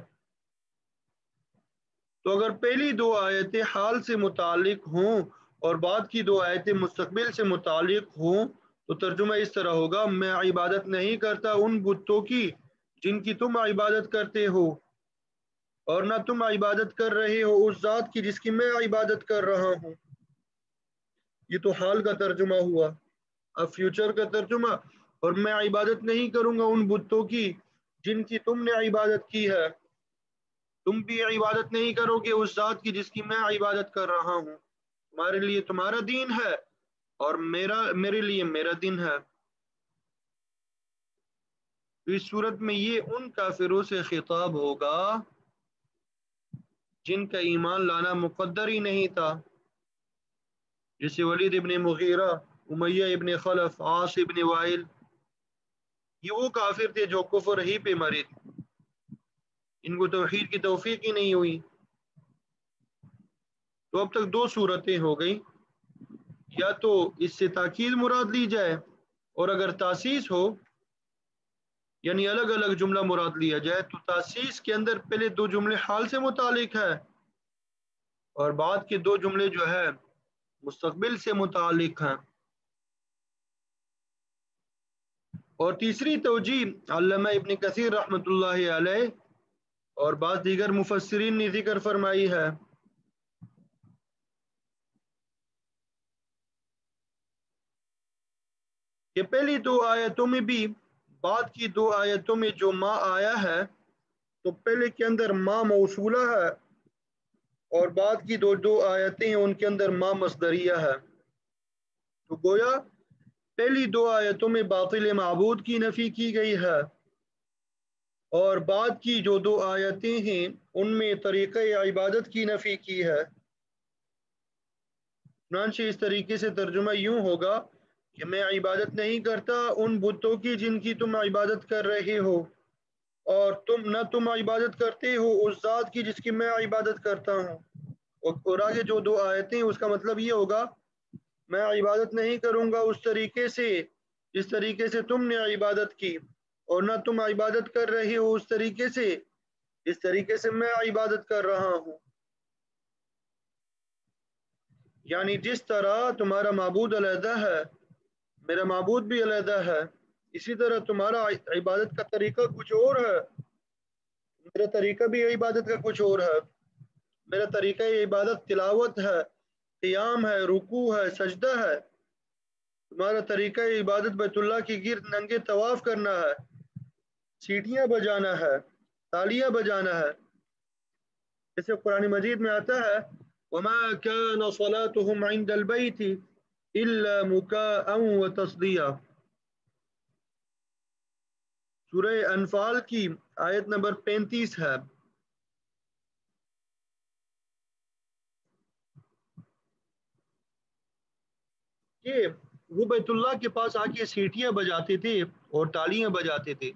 Speaker 1: تو اگر پہلی 2 آیتیں حال سے متعلق ہوں اور بعد کی 2 آیتیں مستقبل سے متعلق ہوں تو ترجمہ اس طرح ہوگا، میں عبادت نہیں کرتا ان بتوں کی جن کی تم عبادت کرتے ہو، اور نہ تم عبادت کر رہے ہو اس ذات کی جس کی میں عبادت کر رہا ہوں۔ یہ تو حال کا ترجمہ ہوا۔ اب فیوچر کا ترجمہ، اور میں عبادت نہیں کروں گا ان بتوں کی جن کی تم نے عبادت کی ہے، تم بھی عبادت نہیں کرو گے اس ذات کی جس کی میں عبادت کر رہا ہوں، تمہارے لیے تمہارا دین ہے اور میرے لیے میرا دین ہے۔ اس صورت میں یہ ان کافروں سے خطاب ہوگا جن کا ایمان لانا مقدر ہی نہیں تھا، جیسے ولید ابن مغیرہ، امیہ ابن خلف، عاص ابن وائل، یہ وہ کافر تھے جو کفر ہی پہ مرے، ان کو توحید کی توفیق ہی نہیں ہوئی۔ تو اب تک 2 صورتیں ہو گئی، یا تو اس سے تاکید مراد لی جائے، اور اگر تاسیس ہو یعنی الگ الگ جملہ مراد لیا جائے تو تاسیس کے اندر پہلے 2 جملے حال سے متعلق ہے اور بعد کے 2 جملے جو ہے مستقبل سے متعلق ہیں۔ اور تیسری توجیہ علامہ ابن کثیر رحمۃ اللہ علیہ اور بعض دیگر مفسرین نے ذکر فرمائی ہے کہ پہلی 2 آیتوں میں بھی بعد کی 2 آیتوں میں جو ما آیا ہے تو پہلے کے اندر ما موصولہ ہے، اور بعد کی 2 آیتیں ہیں ان کے اندر ما مصدریہ ہے۔ تو گویا پہلی 2 آیتوں میں باطل معبود کی نفی کی گئی ہے، اور بعد کی جو 2 آیتیں ہیں ان میں طریقہ عبادت کی نفی کی ہے۔ چنانچہ اس طریقے سے ترجمہ یوں ہوگا کہ میں عبادت نہیں کرتا ان بتوں کی جن کی تم عبادت کر رہے ہو، اور تم عبادت کرتے ہو اس ذات کی جس کی میں عبادت کرتا ہوں۔ اور آگے جو 2 آیتیں اس کا مطلب یہ ہوگا، میں عبادت نہیں کروں گا اس طریقے سے جس طریقے سے تم نے عبادت کی، اور نہ تم عبادت کر رہے ہو اس طریقے سے جس طریقے سے میں عبادت کر رہا ہوں۔ یعنی جس طرح تمہارا معبود علیحدہ ہے میرا معبود بھی علیحدہ ہے، اسی طرح تمہارا عبادت کا طریقہ کچھ اور ہے، میرا طریقہ بھی عبادت کا کچھ اور ہے۔ میرا طریقہ عبادت تلاوت ہے، قیام ہے، رکوع ہے، سجدہ ہے، تمہارا طریقہ عبادت بیت اللہ کی گرد ننگے طواف کرنا ہے، سیٹیاں بجانا ہے، तालियां बजाना है। जैसे कुरान मजीद में आता है वमा कान सलातुहुम इंदल बैति इल्ला मुकाअन व तस्दिया। सूरह अनफाल की आयत नंबर 35 है कि वो बैतुल्लाह के पास आके सीटियां बजाते थे और तालियां बजाते थे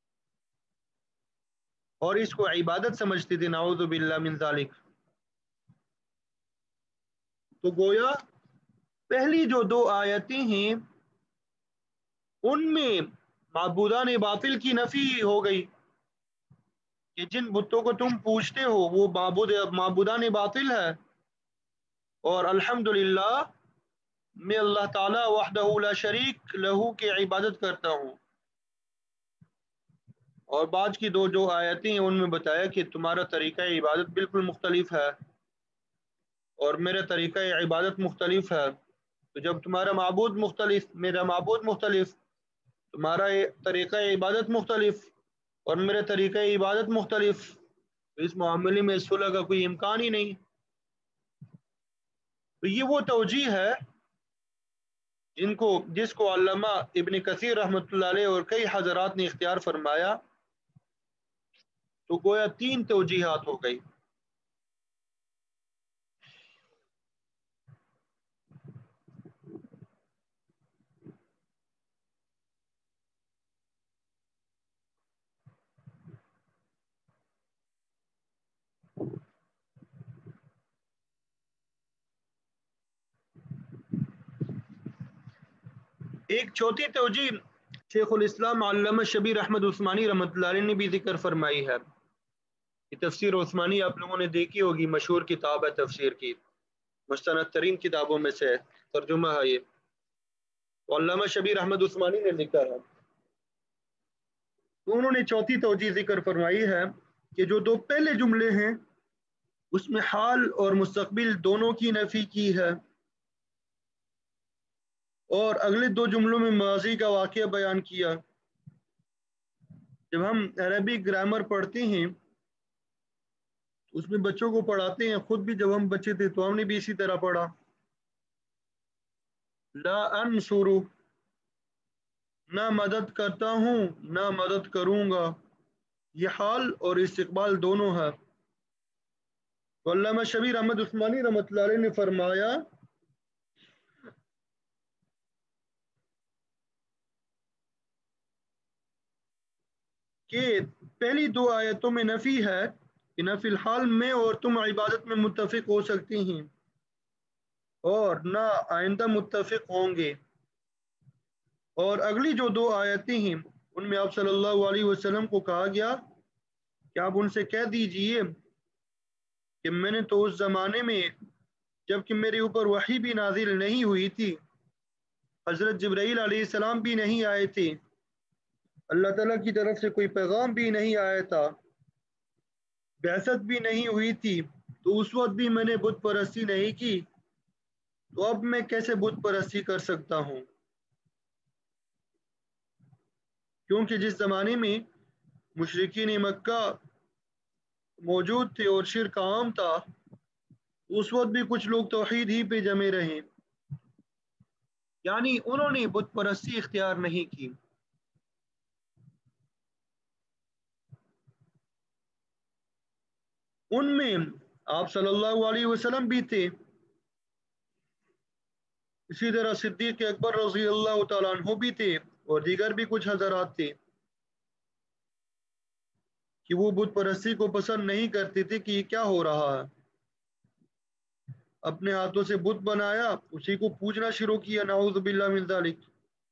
Speaker 1: और इसको इबादत समझते थे, नाऊज़ु बिल्लाह मिन ज़ालिक। तो गोया पहली जो दो आयतें हैं उनमें माबूदान बातिल की नफी हो गई कि जिन बुतों को तुम पूछते हो वो माबूदान बातिल है, और अल्हम्दुलिल्लाह मैं अल्लाह ताला वहदहू ला शरीक लहू की इबादत करता हूँ। और बाद की दो जो आयतें हैं उनमें बताया कि तुम्हारा तरीका इबादत बिल्कुल मुख्तलिफ है और मेरा तरीका इबादत मुख्तलिफ है। तो जब तुम्हारा माबूद मुख्तलिफ, मेरा माबूद मुख्तलिफ, तुम्हारा तरीका इबादत मुख्तलिफ और मेरा तरीका इबादत मुख्तलिफ, तो इस मामले में सुलह का कोई इम्कान ही नहीं। तो ये वो तवजीह है जिसको अल्लामा इब्न कसीर रहमतुल्लाह अलैह और कई हजरात ने इख्तियार फरमाया। तो गोया तीन तवजीहात हो गई। एक चौथी तवजीह शेखुल इस्लाम अल्लामा शबीर अहमद उस्मानी रहमतुल्लाह अलैह ने भी जिक्र फरमाई है। ये तफसीर उस्मानी आप लोगों ने देखी होगी, मशहूर किताब है तफसीर की, मुस्तनद तरीन किताबों में से तर्जुमा है ये, तो अल्लामा शबीर अहमद उस्मानी ने लिखा है। तो उन्होंने चौथी तवजीह जिक्र फरमाई है कि जो दो पहले जुमले हैं उसमें हाल और मुस्तकबिल दोनों की नफी की है, और अगले दो जुमलों में माजी का वाक़या बयान किया। जब हम अरबिक ग्रामर पढ़ते हैं उसमें बच्चों को पढ़ाते हैं, खुद भी जब हम बच्चे थे तो हमने भी इसी तरह पढ़ा, ला अनसुरु, ना मदद करता हूँ ना मदद करूँगा, ये हाल और इस्तिकबाल दोनों है। तो अल्लामा शबीर अहमद उस्मानी रहमतुल्लाह अलैह ने फरमाया कि पहली दो आयतों में नफी है कि न फिलहाल मैं और तुम इबादत में मुत्तफिक हो सकती हैं और न आइंदा मुत्तफिक होंगे, और अगली जो दो आयतें हैं उनमें आप सल्लल्लाहु अलैहि वसल्लम को कहा गया कि आप उनसे कह दीजिए कि मैंने तो उस ज़माने में जबकि मेरे ऊपर वही भी नाजिल नहीं हुई थी, हज़रत जिब्राईल अलैहिस्सलाम भी नहीं आए थे, अल्लाह ताला की तरफ से कोई पैगाम भी नहीं आया था, बेअसत भी नहीं हुई थी, तो उस वक्त भी मैंने बुत परस्ती नहीं की, तो अब मैं कैसे बुत परस्ती कर सकता हूँ। क्योंकि जिस ज़माने में मुशरिकीन मक्का मौजूद थे और शिर्क आम था, उस वक्त भी कुछ लोग तौहीद ही पे जमे रहे, यानी उन्होंने बुत परस्ती इख्तियार नहीं की। उनमें आप सल्लल्लाहु अलैहि वसल्लम भी थे, इसी तरह सिद्दीक अकबर रज़ी अल्लाह तआला अन्हु भी थे और दीगर भी कुछ हजरात थे कि वो बुत परस्ती को पसंद नहीं करते थे कि ये क्या हो रहा है। अपने हाथों से बुत बनाया, उसी को पूजना शुरू किया, नाऊज़ु बिल्लाह मिन ज़ालिक।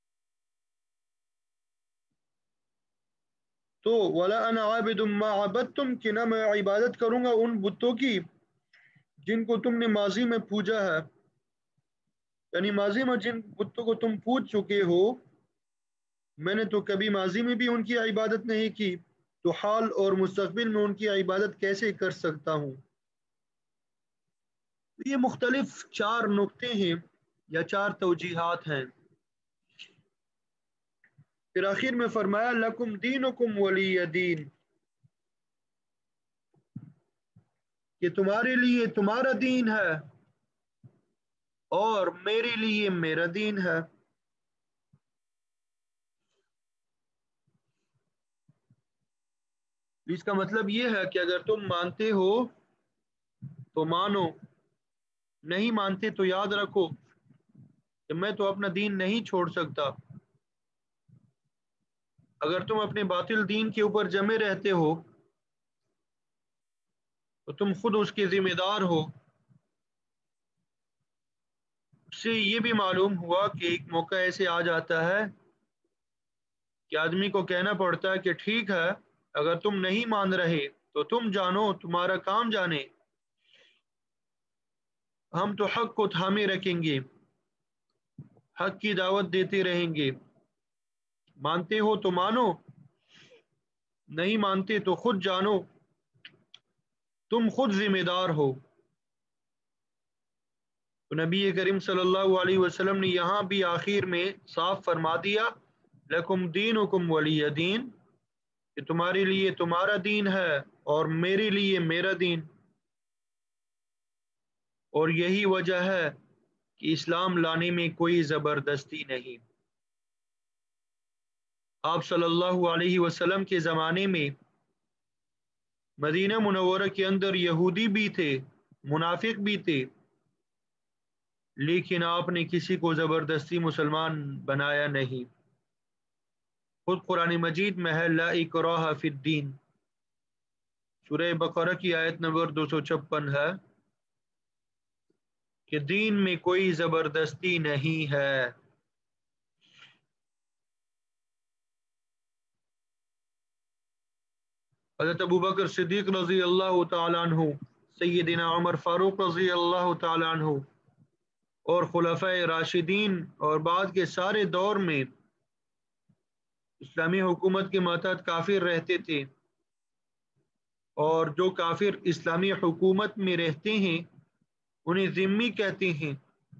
Speaker 1: तो वला अना आबिदुम मा अबदतुम, कि ना मैं इबादत करूंगा उन बुतों की जिनको तुमने माजी में पूजा है, यानी माजी में जिन बुतों को तुम पूज चुके हो मैंने तो कभी माजी में भी उनकी इबादत नहीं की, तो हाल और मुस्तकबिल में उनकी इबादत कैसे कर सकता हूँ। ये मुख्तलिफ चार नुक्ते हैं या चार तवजीहात हैं। फिर आखिर में फरमाया लकुम दीनुकुम वलिय दीन, کہ تمہارے لیے تمہارا دین ہے اور میرے لیے میرا دین ہے۔ اس کا مطلب یہ ہے کہ اگر تم مانتے ہو تو مانو، نہیں مانتے تو یاد رکھو کہ میں تو اپنا دین نہیں چھوڑ سکتا۔ اگر تم اپنے باطل دین کے اوپر جمے رہتے ہو تو تم خود اس کے ذمہ دار ہو۔ اس سے یہ بھی معلوم ہوا کہ ایک موقع ایسے آ جاتا ہے کہ آدمی کو کہنا پڑتا ہے کہ ٹھیک ہے، اگر تم نہیں مان رہے تو تم جانو، تمہارا کام جانے، ہم تو حق کو تھامے رکھیں گے، حق کی دعوت دیتے رہیں گے۔ مانتے ہو تو مانو، نہیں مانتے تو خود جانو، تم خود ذمہ دار ہو۔ تو نبی کریم صلی اللہ علیہ وسلم نے یہاں بھی آخر میں صاف فرما دیا، لکم دینکم ولی دین، کہ تمہارے لیے تمہارا دین ہے اور میرے لیے میرا دین۔ اور یہی وجہ ہے کہ اسلام لانے میں کوئی زبردستی نہیں۔ آپ صلی اللہ علیہ وسلم کے زمانے میں مدینہ منورہ کے اندر یہودی بھی تھے، منافق بھی تھے، لیکن آپ نے کسی کو زبردستی مسلمان بنایا نہیں۔ خود قرآن مجید میں ہے لا اکراہ فی الدین، سورہ بقرہ کی آیت نمبر 256 ہے کہ دین میں کوئی زبردستی نہیں ہے۔ حضرت ابوبکر صدیق رضی اللہ تعالیٰ عنہ، سیدنا عمر فاروق رضی اللہ تعالیٰ عنہ اور خلفائے راشدین اور بعد کے سارے دور میں اسلامی حکومت کے ماتحت کافر رہتے تھے، اور جو کافر اسلامی حکومت میں رہتے ہیں انہیں ذمہ کہتے ہیں،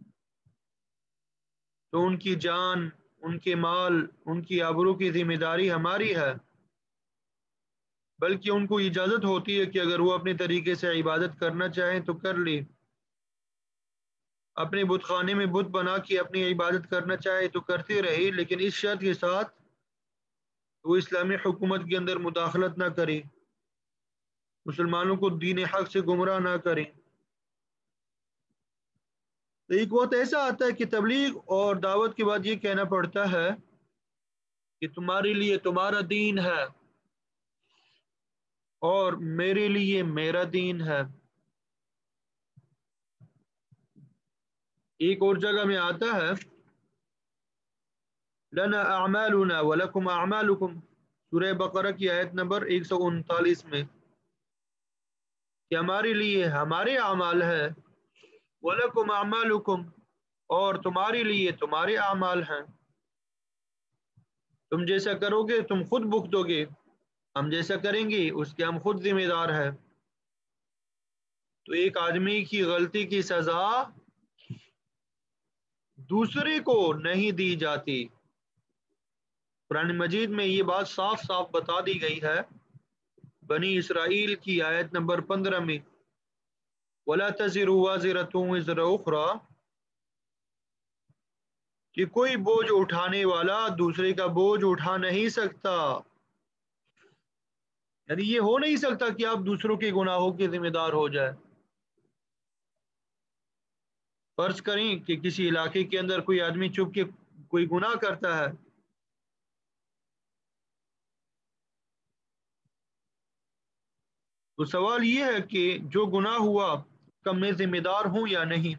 Speaker 1: تو ان کی جان، ان کے مال، ان کی آبرو کی ذمہ داری ہماری ہے، بلکہ ان کو اجازت ہوتی ہے کہ اگر وہ اپنے طریقے سے عبادت کرنا چاہیں تو کر لے، اپنے بت خانے میں بت بنا کے اپنی عبادت کرنا چاہے تو کرتے رہے، لیکن اس شرط کے ساتھ وہ اسلامی حکومت کے اندر مداخلت نہ کرے، مسلمانوں کو دین حق سے گمراہ نہ کریں۔ تو ایک وقت ایسا آتا ہے کہ تبلیغ اور دعوت کے بعد یہ کہنا پڑتا ہے کہ تمہارے لیے تمہارا دین ہے اور میرے لیے میرا دین ہے۔ ایک اور جگہ میں آتا ہے لنا اعمالنا ولکم اعمالکم، سورہ بقرہ کی آیت نمبر 139 میں، کہ ہمارے لیے ہمارے اعمال ہے، وَلَكُمْ أَعْمَالُكُمْ، اور تمہارے لیے تمہارے اعمال ہیں۔ تم جیسا کرو گے تم خود بھگتو گے، ہم جیسا کریں گے اس کے ہم خود ذمہ دار ہیں۔ تو ایک آدمی کی غلطی کی سزا دوسرے کو نہیں دی جاتی۔ قرآن مجید میں یہ بات صاف صاف بتا دی گئی ہے، بنی اسرائیل کی آیت نمبر 15 میں، وَلَا تَزِرُ وَازِرَةٌ وِزْرَ أُخْرَىٰ، کہ کوئی بوجھ اٹھانے والا دوسرے کا بوجھ اٹھا نہیں سکتا، یعنی یہ ہو نہیں سکتا کہ آپ دوسروں کے گناہوں کے ذمہ دار ہو جائے۔ فرض کریں کہ کسی علاقے کے اندر کوئی آدمی چپ کے کوئی گناہ کرتا ہے، تو سوال یہ ہے کہ جو گناہ ہوا کا میں ذمہ دار ہوں یا نہیں،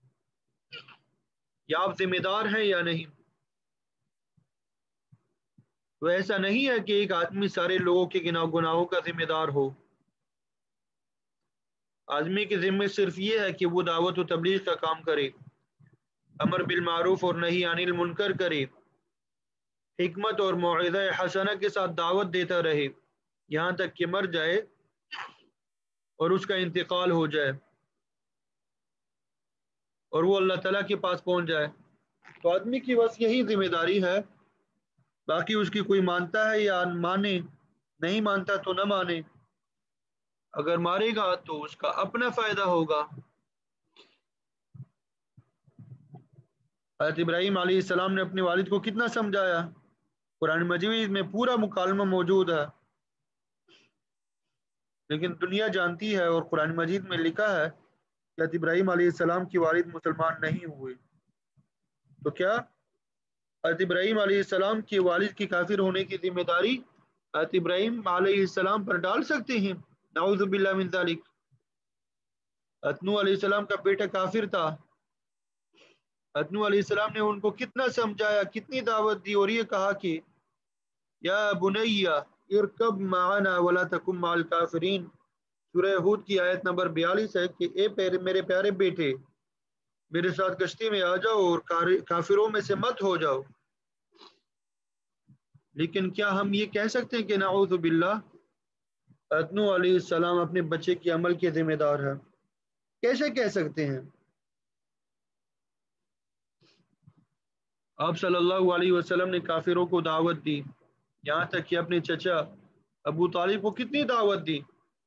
Speaker 1: یا آپ ذمہ دار ہیں یا نہیں؟ تو ایسا نہیں ہے کہ ایک آدمی سارے لوگوں کے گناہوں کا ذمہ دار ہو۔ آدمی کے ذمہ صرف یہ ہے کہ وہ دعوت و تبلیغ کا کام کرے، امر بالمعروف اور نہی عن المنکر کرے، حکمت اور موعظہ حسنہ کے ساتھ دعوت دیتا رہے یہاں تک کہ مر جائے اور اس کا انتقال ہو جائے اور وہ اللہ تعالیٰ کے پاس پہنچ جائے۔ تو آدمی کی بس یہی ذمہ داری ہے، باقی اس کی کوئی مانتا ہے یا مانے، نہیں مانتا تو نہ مانے۔ اگر مارے گا تو اس کا اپنا فائدہ ہوگا۔ حضرت ابراہیم علیہ السلام نے اپنے والد کو کتنا سمجھایا، قرآن مجید میں پورا مکالمہ موجود ہے، لیکن دنیا جانتی ہے اور قرآن مجید میں لکھا ہے کہ حضرت ابراہیم علیہ السلام کی والد مسلمان نہیں ہوئے، تو کیا حضرت ابراہیم علیہ السلام کے والد کی کافر ہونے کی ذمہ داری حضرت ابراہیم علیہ السلام پر ڈال سکتے ہیں؟ نعوذ باللہ من ذالک۔ حضرت نوح علیہ السلام کا بیٹا کافر تھا، حضرت نوح علیہ السلام نے ان کو کتنا سمجھایا، کتنی دعوت دی، اور یہ کہا کہ یا بنی ارکب معنا ولا تکن مع الکافرین۔ سورہ ہود کی آیت نمبر 42 ہے کہ میرے پیارے بیٹے میرے ساتھ کشتی میں آ جاؤ اور کافروں میں سے مت ہو جاؤ۔ لیکن کیا ہم یہ کہہ سکتے ہیں کہ نعوذ باللہ حضرت نوح علیہ السلام اپنے بچے کے عمل کے ذمہ دار ہے؟ کیسے کہہ سکتے ہیں؟ آپ صلی اللہ علیہ وسلم نے کافروں کو دعوت دی، یہاں تک کہ اپنے چچا ابو طالب کو کتنی دعوت دی،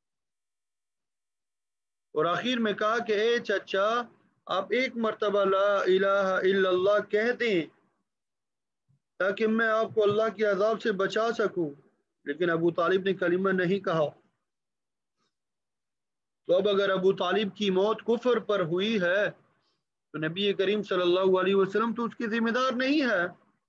Speaker 1: اور آخر میں کہا کہ اے چچا آپ ایک مرتبہ لا الہ الا اللہ کہہ دیں تاکہ میں آپ کو اللہ کے عذاب سے بچا سکوں، لیکن ابو طالب نے کلمہ نہیں کہا۔ تو اب اگر ابو طالب کی موت کفر پر ہوئی ہے تو نبی کریم صلی اللہ علیہ وسلم تو اس کی ذمہ دار نہیں ہے۔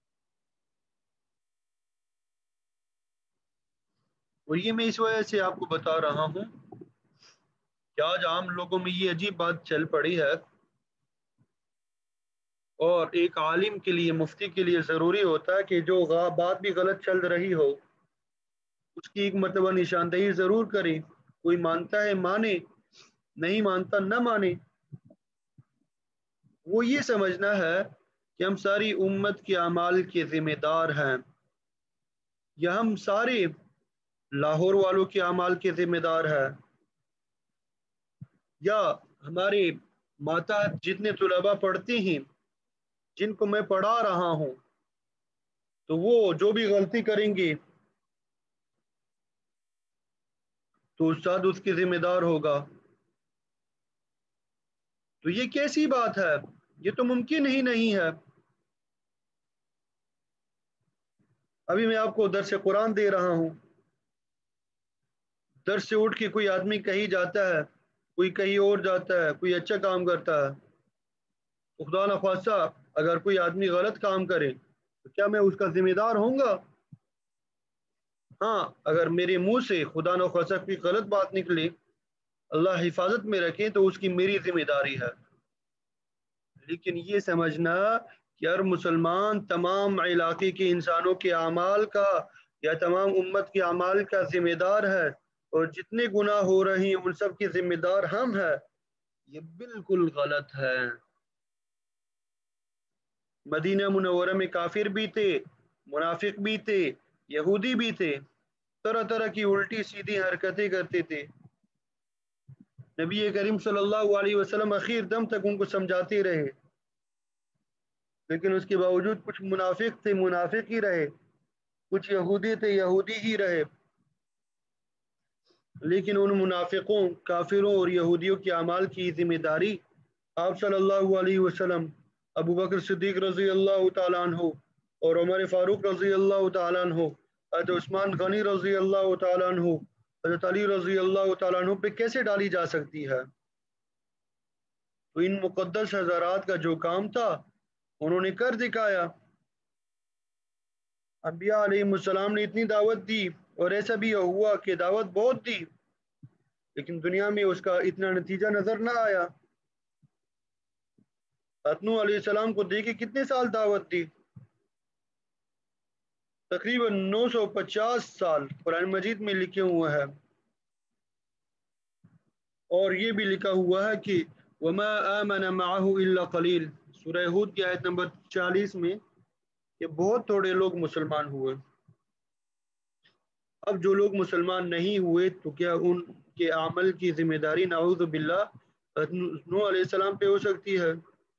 Speaker 1: اور یہ میں اس وجہ سے آپ کو بتا رہا ہوں کہ آج عام لوگوں میں یہ عجیب بات چل پڑی ہے، اور ایک عالم کے لیے، مفتی کے لیے ضروری ہوتا ہے کہ جو بات بھی غلط چل رہی ہو اس کی ایک مرتبہ نشاندہی ضرور کرے، کوئی مانتا ہے مانے، نہیں مانتا نہ مانے۔ وہ یہ سمجھنا ہے کہ ہم ساری امت کے اعمال کے ذمہ دار ہیں، یا ہم سارے لاہور والوں کے اعمال کے ذمہ دار ہیں، یا ہمارے ماتحت جتنے طلباء پڑھتے ہیں جن کو میں پڑھا رہا ہوں تو وہ جو بھی غلطی کریں گے تو استاد اس کی ذمہ دار ہوگا۔ تو یہ کیسی بات ہے؟ یہ تو ممکن ہی نہیں ہے۔ ابھی میں آپ کو درس قرآن دے رہا ہوں، درس سے اٹھ کے کوئی آدمی کہیں جاتا ہے، کوئی کہیں اور جاتا ہے، کوئی اچھا کام کرتا ہے، تو خدا نخواستہ اگر کوئی آدمی غلط کام کرے تو کیا میں اس کا ذمہ دار ہوں گا؟ ہاں، اگر میرے منہ سے خدا نخواستہ کوئی غلط بات نکلے، اللہ حفاظت میں رکھے، تو اس کی میری ذمہ داری ہے۔ لیکن یہ سمجھنا کہ ہر مسلمان تمام علاقے کے انسانوں کے اعمال کا یا تمام امت کے اعمال کا ذمہ دار ہے، اور جتنے گناہ ہو رہے ہیں ان سب کے ذمہ دار ہم ہیں، یہ بالکل غلط ہے۔ مدینہ منورہ میں کافر بھی تھے، منافق بھی تھے، یہودی بھی تھے، طرح طرح کی الٹی سیدھی حرکتیں کرتے تھے۔ نبی کریم صلی اللہ علیہ وسلم اخیر دم تک ان کو سمجھاتے رہے، لیکن اس کے باوجود کچھ منافق تھے، منافق ہی رہے، کچھ یہودی تھے، یہودی ہی رہے۔ لیکن ان منافقوں، کافروں اور یہودیوں کے اعمال کی ذمہ داری آپ صلی اللہ علیہ وسلم، ابو بکر صدیق رضی اللہ تعالیٰ عنہ اور عمر فاروق رضی اللہ تعالیٰ عنہ، حضرت عثمان غنی رضی اللہ تعالیٰ عنہ، حضرت علی رضی اللہ تعالیٰ عنہ پہ کیسے ڈالی جا سکتی ہے؟ تو ان مقدس حضرات کا جو کام تھا انہوں نے کر دکھایا۔ انبیاء علیہ السلام نے اتنی دعوت دی، اور ایسا بھی ہوا کہ دعوت بہت دی لیکن دنیا میں اس کا اتنا نتیجہ نظر نہ آیا۔ حضرت نوح علیہ السلام کو دے کے کتنے سال دعوت دی؟ تقریباً 950 سال قرآن مجید میں لکھے ہوئے ہیں، اور یہ بھی لکھا ہوا ہے کہ وَمَا آمَنَ مَعَهُ إِلَّا قَلِيلٌ، سورہ ہود کی آیت نمبر 40 میں، کہ بہت تھوڑے لوگ مسلمان ہوئے۔ اب جو لوگ مسلمان نہیں ہوئے تو کیا ان کے عمل کی ذمہ داری نعوذ باللہ حضرت نوح علیہ السلام پہ ہو سکتی ہے؟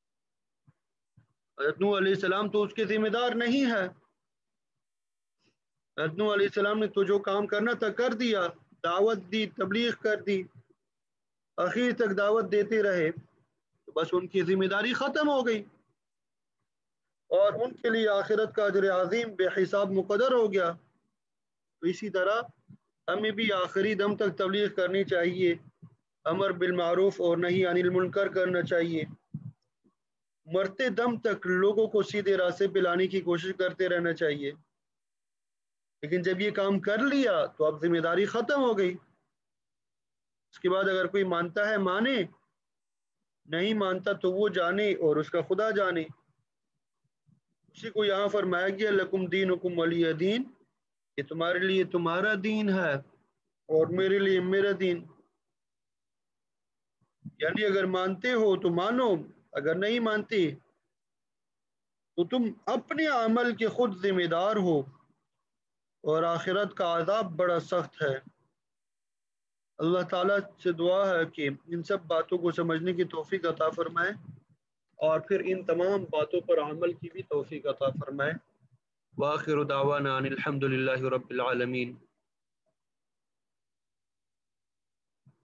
Speaker 1: حضرت نوح علیہ السلام تو اس کے ذمہ دار نہیں ہے۔ حضرت نوح علیہ السلام نے تو جو کام کرنا تھا کر دیا، دعوت دی، تبلیغ کر دی، آخر تک دعوت دیتے رہے، تو بس ان کی ذمہ داری ختم ہو گئی اور ان کے لیے آخرت کا اجر عظیم بے حساب مقدر ہو گیا۔ تو اسی طرح ہمیں بھی آخری دم تک تبلیغ کرنی چاہیے، امر بالمعروف اور نہی عن المنکر کرنا چاہیے، مرتے دم تک لوگوں کو سیدھے راستے پہ لانے کی کوشش کرتے رہنا چاہیے۔ لیکن جب یہ کام کر لیا تو اب ذمہ داری ختم ہو گئی، اس کے بعد اگر کوئی مانتا ہے مانے، نہیں مانتا تو وہ جانے اور اس کا خدا جانے۔ اسی کو یہاں فرمایا گیا لکم دینکم ولی دین، کہ تمہارے لیے تمہارا دین ہے اور میرے لیے میرا دین، یعنی اگر مانتے ہو تو مانو، اگر نہیں مانتے تو تم اپنے عمل کے خود ذمہ دار ہو، اور آخرت کا عذاب بڑا سخت ہے۔ اللہ تعالیٰ سے دعا ہے کہ ان سب باتوں کو سمجھنے کی توفیق عطا فرمائے اور پھر ان تمام باتوں پر عمل کی بھی توفیق عطا فرمائے۔ وآخر دعوانا ان الحمد للہ رب العالمین۔